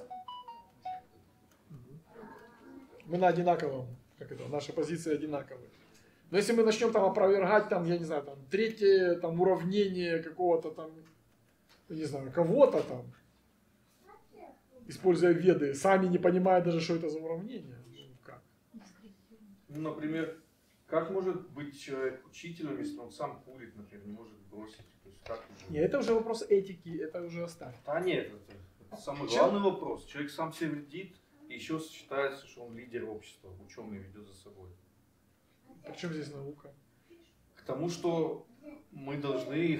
Мы на одинаковом, наши позиции одинаковые. Но если мы начнем там опровергать, там, я не знаю, там, третье там, уравнение какого-то там, не знаю, кого-то там, используя веды, сами не понимая даже, что это за уравнение. Как? ну, например, как может быть человек учителем, если он сам курит, например, не может бросить? То есть как уже? Нет, это уже вопрос этики, это уже оставь. Да нет, это самый главный вопрос. Человек сам себе вредит, и еще считается, что он лидер общества, ученый ведет за собой. Причем здесь наука? К тому, что мы должны их...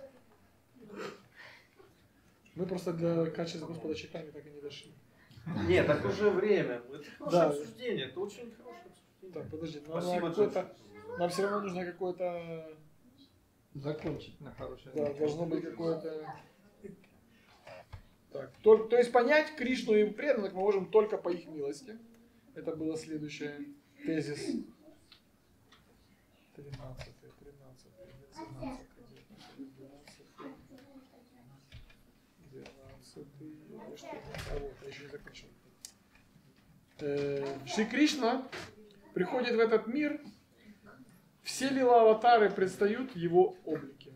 Мы просто до качества Господа Чайтаньи так и не дошли. Нет, так уже время. Это хорошее Да. обсуждение, это очень хорошее обсуждение. Так, подожди, Спасибо, нам все равно нужно какое-то, Закончить на хорошее. да, должно быть какое-то... Так, то есть понять Кришну и преданных мы можем только по их милости. Это было следующее тезис. 13, 13, 12, 12, еще не закончил. Шри Кришна приходит в этот мир, все лила-аватары предстают в его облике.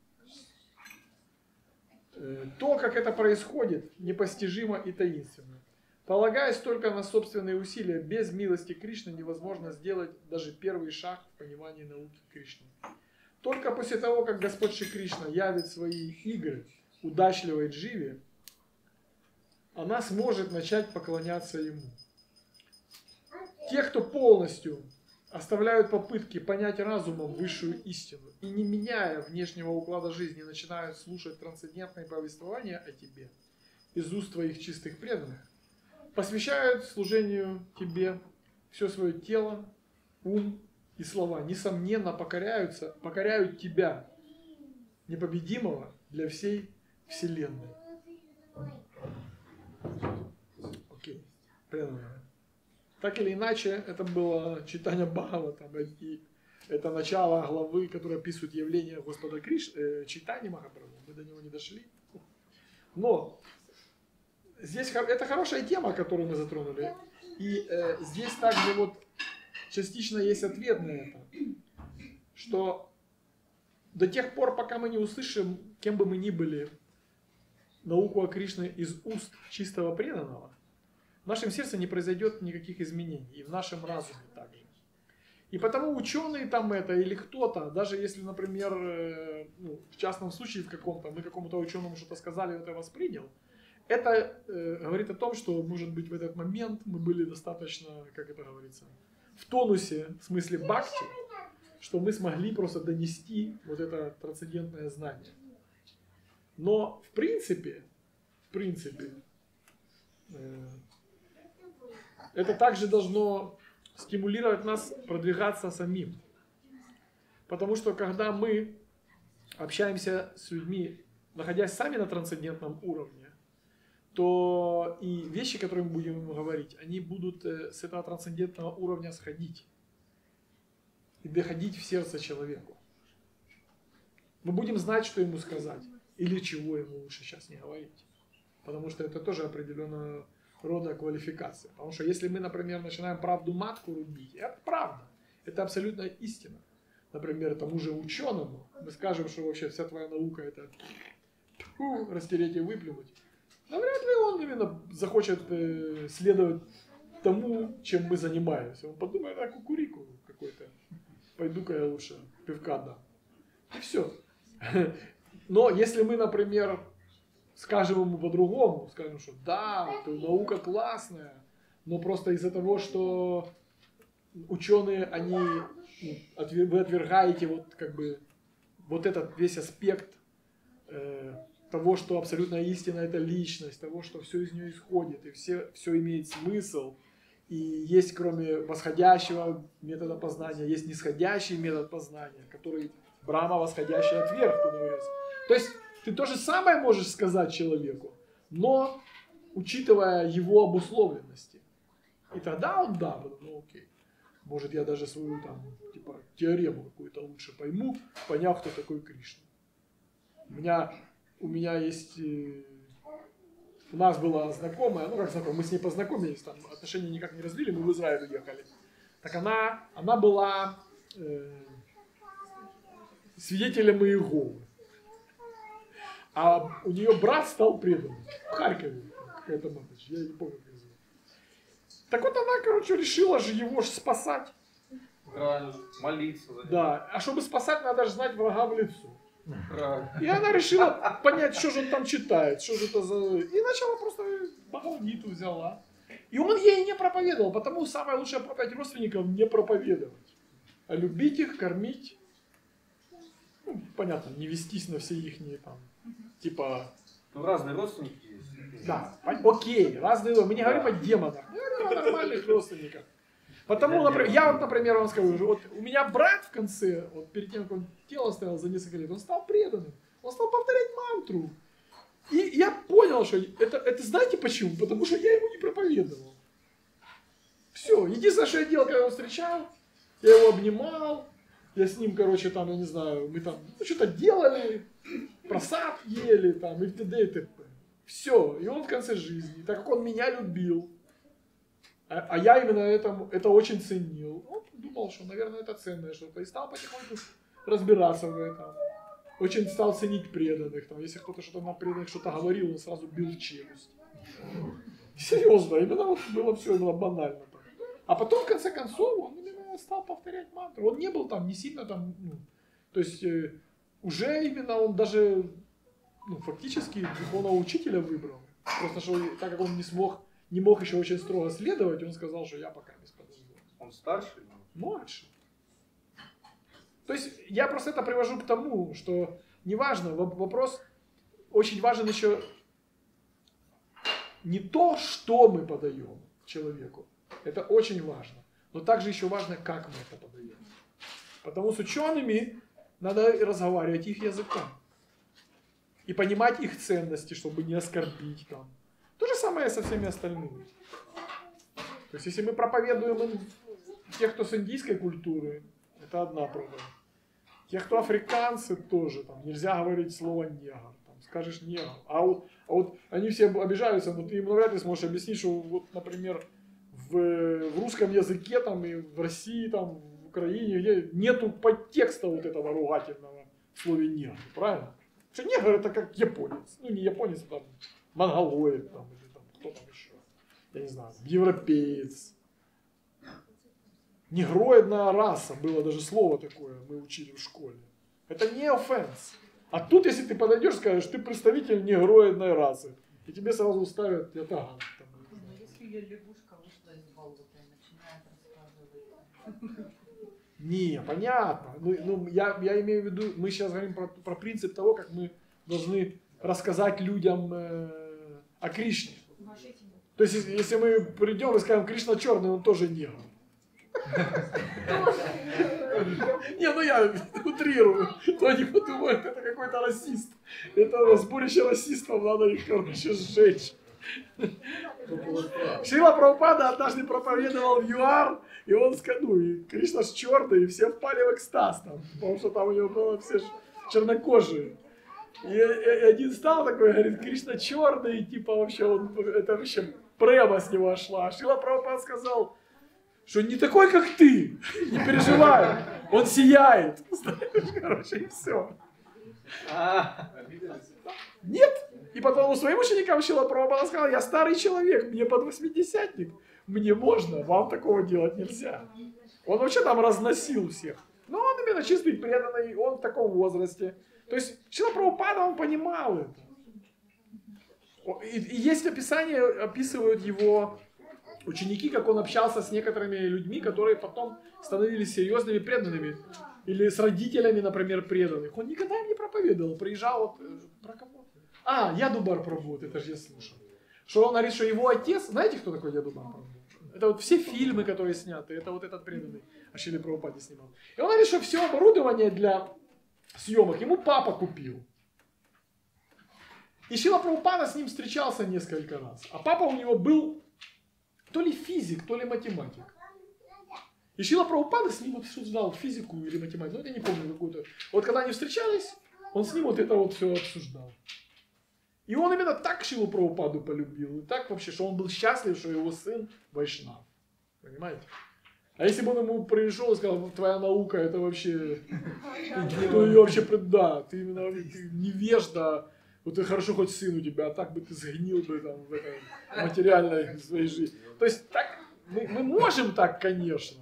То, как это происходит, непостижимо и таинственно. Полагаясь только на собственные усилия, без милости Кришны невозможно сделать даже первый шаг в понимании науки Кришны. Только после того, как Господь Шри Кришна явит свои игры удачливой дживе, она сможет начать поклоняться Ему. Те, кто полностью оставляют попытки понять разумом высшую истину и не меняя внешнего уклада жизни, начинают слушать трансцендентные повествования о Тебе из уст Твоих чистых преданных, посвящают служению Тебе все свое тело, ум и слова, несомненно покоряют Тебя, непобедимого для всей Вселенной. Окей, преданные. Так или иначе, это было читание Бхагавата, и это начало главы, которая описывает явление Господа Чайтаньи Махапрабху. Мы до него не дошли. Но здесь это хорошая тема, которую мы затронули. И здесь также вот частично есть ответ на это, что до тех пор, пока мы не услышим, кем бы мы ни были, науку о Кришне из уст чистого преданного, в нашем сердце не произойдет никаких изменений, и в нашем разуме также. И потому ученые там это или кто-то, даже если, например, в частном случае в каком-то, мы какому-то ученому что-то сказали, он это воспринял, это говорит о том, что, может быть, в этот момент мы были достаточно, как это говорится, в тонусе, в смысле бхакти, что мы смогли просто донести вот это трансцендентное знание. Но в принципе, это также должно стимулировать нас продвигаться самим. Потому что когда мы общаемся с людьми, находясь сами на трансцендентном уровне, то и вещи, которые мы будем им говорить, они будут с этого трансцендентного уровня сходить и доходить в сердце человеку. Мы будем знать, что ему сказать или чего ему лучше сейчас не говорить. Потому что это тоже определенного рода квалификация. Потому что если мы, например, начинаем правду матку рубить, это правда, это абсолютно истина. Например, тому же ученому мы скажем, что вообще вся твоя наука это растереть и выплюнуть. Но вряд ли он именно захочет следовать тому, чем мы занимаемся. Он подумает, кукурику какой-то. Пойду-ка я лучше пивка дам. И все. Но если мы, например, скажем ему по-другому, скажем, что да, наука классная, но просто из-за того, что ученые, вы отвергаете вот как бы вот этот весь аспект того, что абсолютная истина это личность, того, что все из нее исходит, и все имеет смысл, и есть кроме восходящего метода познания, есть нисходящий метод познания, который Брахма восходящий вверх, кто говорит. То есть ты то же самое можешь сказать человеку, но учитывая его обусловленности. И тогда он окей. Может, я даже свою там, теорему какую-то лучше пойму, поняв, кто такой Кришна. У меня есть... У нас была знакомая, мы с ней познакомились, там отношения никак не развили, мы в Израиль уехали. Так она была свидетелем Иеговы. А у нее брат стал преданным. В Харькове. Какая-то маточь, я не помню, как зовут. Так вот она, решила же его спасать. Правильно, молиться за него. Да, а чтобы спасать, надо же знать врага в лицо. Правильно. И она решила понять, что же он там читает, что же это за... И начала просто Бхагавад-гиту взяла. И он ей не проповедовал, потому самая лучшая проповедь родственников не проповедовать. А любить их, кормить. Понятно, не вестись на все их там, разные родственники есть. Да, окей, разные, мы не говорим о демонах, мы говорим о нормальных родственниках. Потому, например, вам скажу, вот у меня брат в конце, вот перед тем, как он тело оставил за несколько лет, он стал преданным, он стал повторять мантру. И я понял, что это знаете почему? Потому что я ему не проповедовал. Все, единственное, что я делал, когда его встречал, я его обнимал, я с ним, я не знаю, мы там что-то делали, просад ели, там, и т.д. и т.п. Все, и он в конце жизни, так как он меня любил, а я именно это очень ценил, он думал, что, наверное, это ценное что-то, и стал потихоньку разбираться в этом. Очень стал ценить преданных, там, если кто-то что-то на преданных что-то говорил, он сразу бил в челюсть. Серьезно, именно было все именно банально. А потом, в конце концов, он именно стал повторять мантру. Он не был там, не сильно там, то есть уже именно он даже фактически духовного учителя выбрал. Просто что, так как он не мог еще очень строго следовать, он сказал, что я пока без подожду. Он старший? Младший. То есть я просто это привожу к тому, что неважно, вопрос очень важен еще не то, что мы подаем человеку. Это очень важно. Но также еще важно, как мы это подаем. Потому с учеными надо разговаривать их языком. И понимать их ценности, чтобы не оскорбить там. То же самое со всеми остальными. То есть если мы проповедуем им тех, кто с индийской культуры, это одна проблема. Те, кто африканцы, тоже там нельзя говорить слово негр. Там, скажешь негр. А вот они все обижаются, но ты им навряд ли сможешь объяснить, что вот, например, в русском языке там и в России, там, в Украине, где нету подтекста вот этого ругательного в слове негр, правильно? Потому что негр это как японец. Ну не японец, а там монголоид там, или там кто там еще. Я не знаю, европеец. Негроидная раса, было даже слово такое, мы учили в школе. Это не оффенс. А тут, если ты подойдешь, скажешь, ты представитель негроидной расы, и тебе сразу ставят ятаган. Ну, если ее лягушка вышла из болота и начинает рассказывать. Не, понятно. Я имею в виду, мы сейчас говорим про принцип того, как мы должны рассказать людям о Кришне. То есть, если мы придем и скажем, Кришна черный, он тоже негр. Не, ну я утрирую. То они подумают, это какой-то расист. Это сборище расистов, надо их, короче, сжечь. Шрила Прабхупада однажды проповедовал в ЮАР, и он сказал, ну, и Кришна ж черный, и все впали в экстаз там, потому что там у него было все чернокожие. И один стал такой, говорит, Кришна черный, и типа вообще, это вообще према с него шла. А Шрила Прабхупада сказал, что не такой, как ты, не переживай, он сияет. Короче, и все. Нет. И потом своим ученикам Шрила Прабхупада сказал, я старый человек, мне под 80-ник, мне можно, вам такого делать нельзя. Он вообще там разносил всех. Но он именно чистый, преданный, он в таком возрасте. То есть Шрила Прабхупада, он понимал это. И есть описание, описывают его ученики, как он общался с некоторыми людьми, которые потом становились серьезными преданными. Или с родителями, например, преданных. Он никогда им не проповедовал. Приезжал, вот, про кого? Ядубар Прабху, это же я слышал. Что он говорит, что его отец, знаете, кто такой Ядубар Прабху? Это вот все фильмы, которые сняты, это вот этот преданный о Шриле Прабхупаде снимал. И он говорит, что все оборудование для съемок ему папа купил. И Шрила Прабхупада с ним встречался несколько раз. А папа у него был то ли физик, то ли математик. И Шрила Прабхупада с ним обсуждал физику или математику, ну я не помню какую-то. Вот когда они встречались, он с ним вот это вот все обсуждал. И он именно так Шрилу Прабхупаду полюбил, и так вообще, что он был счастлив, что его сын вайшнав. Понимаете? А если бы он ему пришел и сказал, твоя наука это вообще, кто ее вообще, да, ты именно ты невежда, вот ты хорошо хоть сын у тебя, а так бы ты сгнил бы там в этой материальной своей жизни. То есть так, мы можем так, конечно.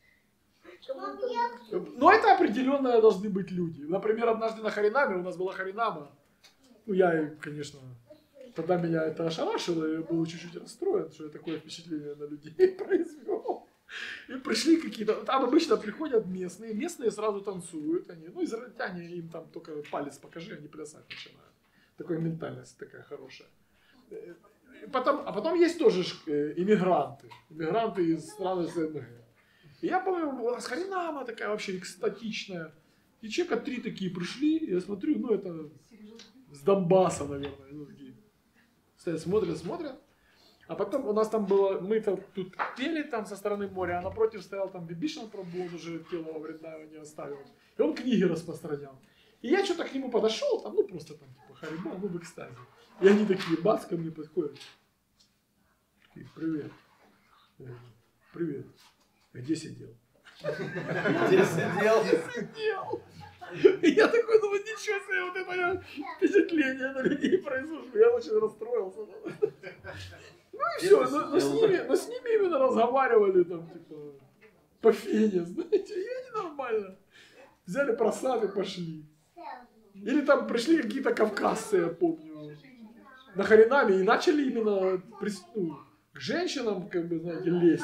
Но это определенно должны быть люди. Например, однажды на Харинаме, у нас была Харинама. Ну, я, конечно, тогда меня это ошарашило, я был чуть-чуть расстроен, что я такое впечатление на людей произвел. И пришли какие-то, там обычно приходят местные сразу танцуют, они, ну, израильтяне, им там только палец покажи, они плясать начинают. Такая ментальность такая хорошая. А потом есть тоже иммигранты из стран СНГ. И я помню, у нас Харинама такая вообще экстатичная. И человека 3 такие пришли, и я смотрю, ну это с Донбасса, наверное. Ну, такие стоят, смотрят. А потом у нас там было, мы-то тут пели там со стороны моря, а напротив стоял там Бибишан Прабху, он уже тело во Вриндаване не оставил. И он книги распространял. И я что-то к нему подошел, там, ну просто там типа Харибол, ну в экстазе. И они такие, бац, ко мне подходят. Такие, привет. Я говорю, привет. Где сидел? Где сидел? Сидел. И я такой думаю, ничего себе, вот это впечатление на людей произошло. Я очень расстроился. Ну и все, но с ними именно разговаривали там, типа, по фене, знаете, и они нормально. Взяли просад и пошли. Или там пришли какие-то кавказцы, я помню, на Харинаме и начали именно к женщинам, как бы, знаете, лезть.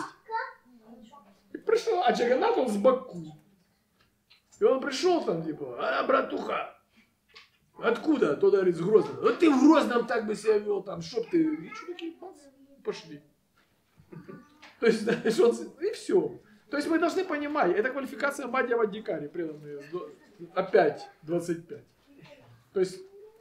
И пришел, а Джаганнат он с Баку. И он пришел там, типа, братуха, откуда? Тот говорит, с Грозного. Вот ты в Грозном так бы себя вел, там, чтоб ты... И чуваки, пошли. То есть, знаешь, и все. То есть мы должны понимать, это квалификация Мадьява Дикари, преданные, опять 25. То есть,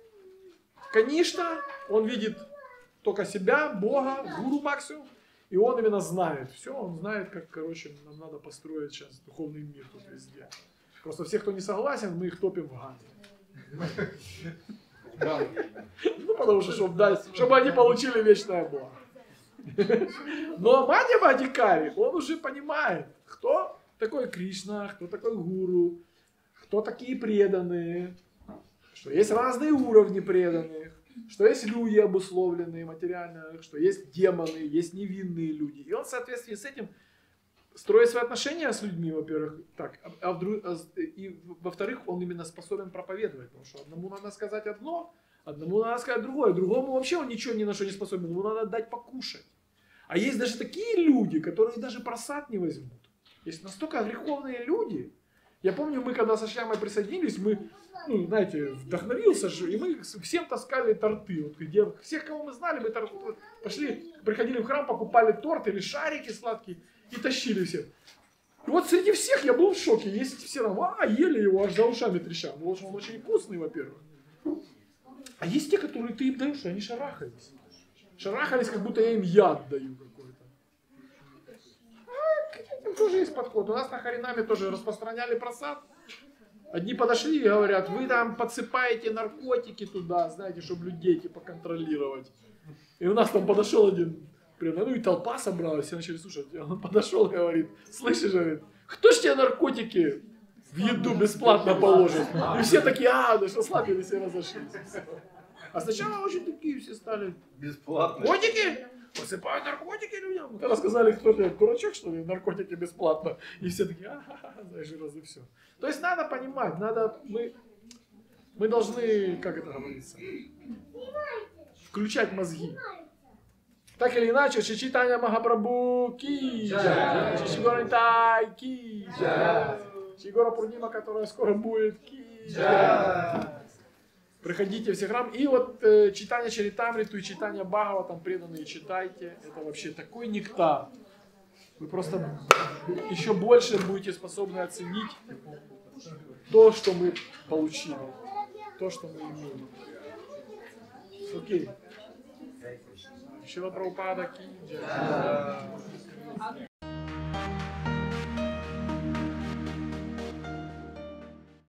конечно, он видит только себя, Бога, гуру максимум, и он именно знает все, он знает, как, короче, нам надо построить сейчас духовный мир тут везде. Просто всех, кто не согласен, мы их топим в Ганзе. Ну, потому что, чтобы они получили вечное благо. Но Мадхьяма Адхикари, он уже понимает, кто такой Кришна, кто такой гуру, кто такие преданные, что есть разные уровни преданных, что есть люди обусловленные материально, что есть демоны, есть невинные люди. И он в соответствии с этим строит свои отношения с людьми, во-первых, так, и во-вторых, он именно способен проповедовать, потому что одному надо сказать одно, одному надо сказать другое, другому вообще он ничего ни на что не способен, ему надо дать покушать. А есть даже такие люди, которые даже просад не возьмут. Есть настолько греховные люди. Я помню, мы когда со Шьямой присоединились, мы, ну, знаете, вдохновился же, и мы всем таскали торты. Вот, где, всех, кого мы знали, мы пошли, приходили в храм, покупали торт или шарики сладкие и тащили всех. И вот среди всех я был в шоке. Есть все равно, ели его, аж за ушами трещал. Потому что он очень вкусный, во-первых. А есть те, которые ты им даешь, и они шарахались. Шарахались, как будто я им яд даю какой-то. А к этим тоже есть подход. У нас на Харинаме тоже распространяли просад. Одни подошли и говорят, вы там подсыпаете наркотики туда, знаете, чтобы людей типа контролировать. И у нас там подошел один, ну и толпа собралась, все начали слушать. И он подошел и говорит, слышишь, говорит, кто ж тебе наркотики в еду бесплатно положит? И все такие, расслабились и разошлись. А сначала очень такие все стали. Бесплатно. Наркотики? Посыпают наркотики людям. Когда сказали, кто ты, дурачок, что ли, наркотики бесплатно. И все такие, знаешь, раз и все. То есть надо понимать, мы должны, как это говорится, включать мозги. Так или иначе, Шри Чайтанья Махапрабху ки джай, Шри Гора Нитай ки джай, Шри Гора Пурнима, которая скоро будет, ки джай. Приходите все храм. И вот читание Чаритамриту и читание Бхагаватам, преданные, читайте. Это вообще такой нектар. Вы просто еще больше будете способны оценить то, что мы получили. То, что мы имеем. Окей. Шрила Прабхупада ки джай.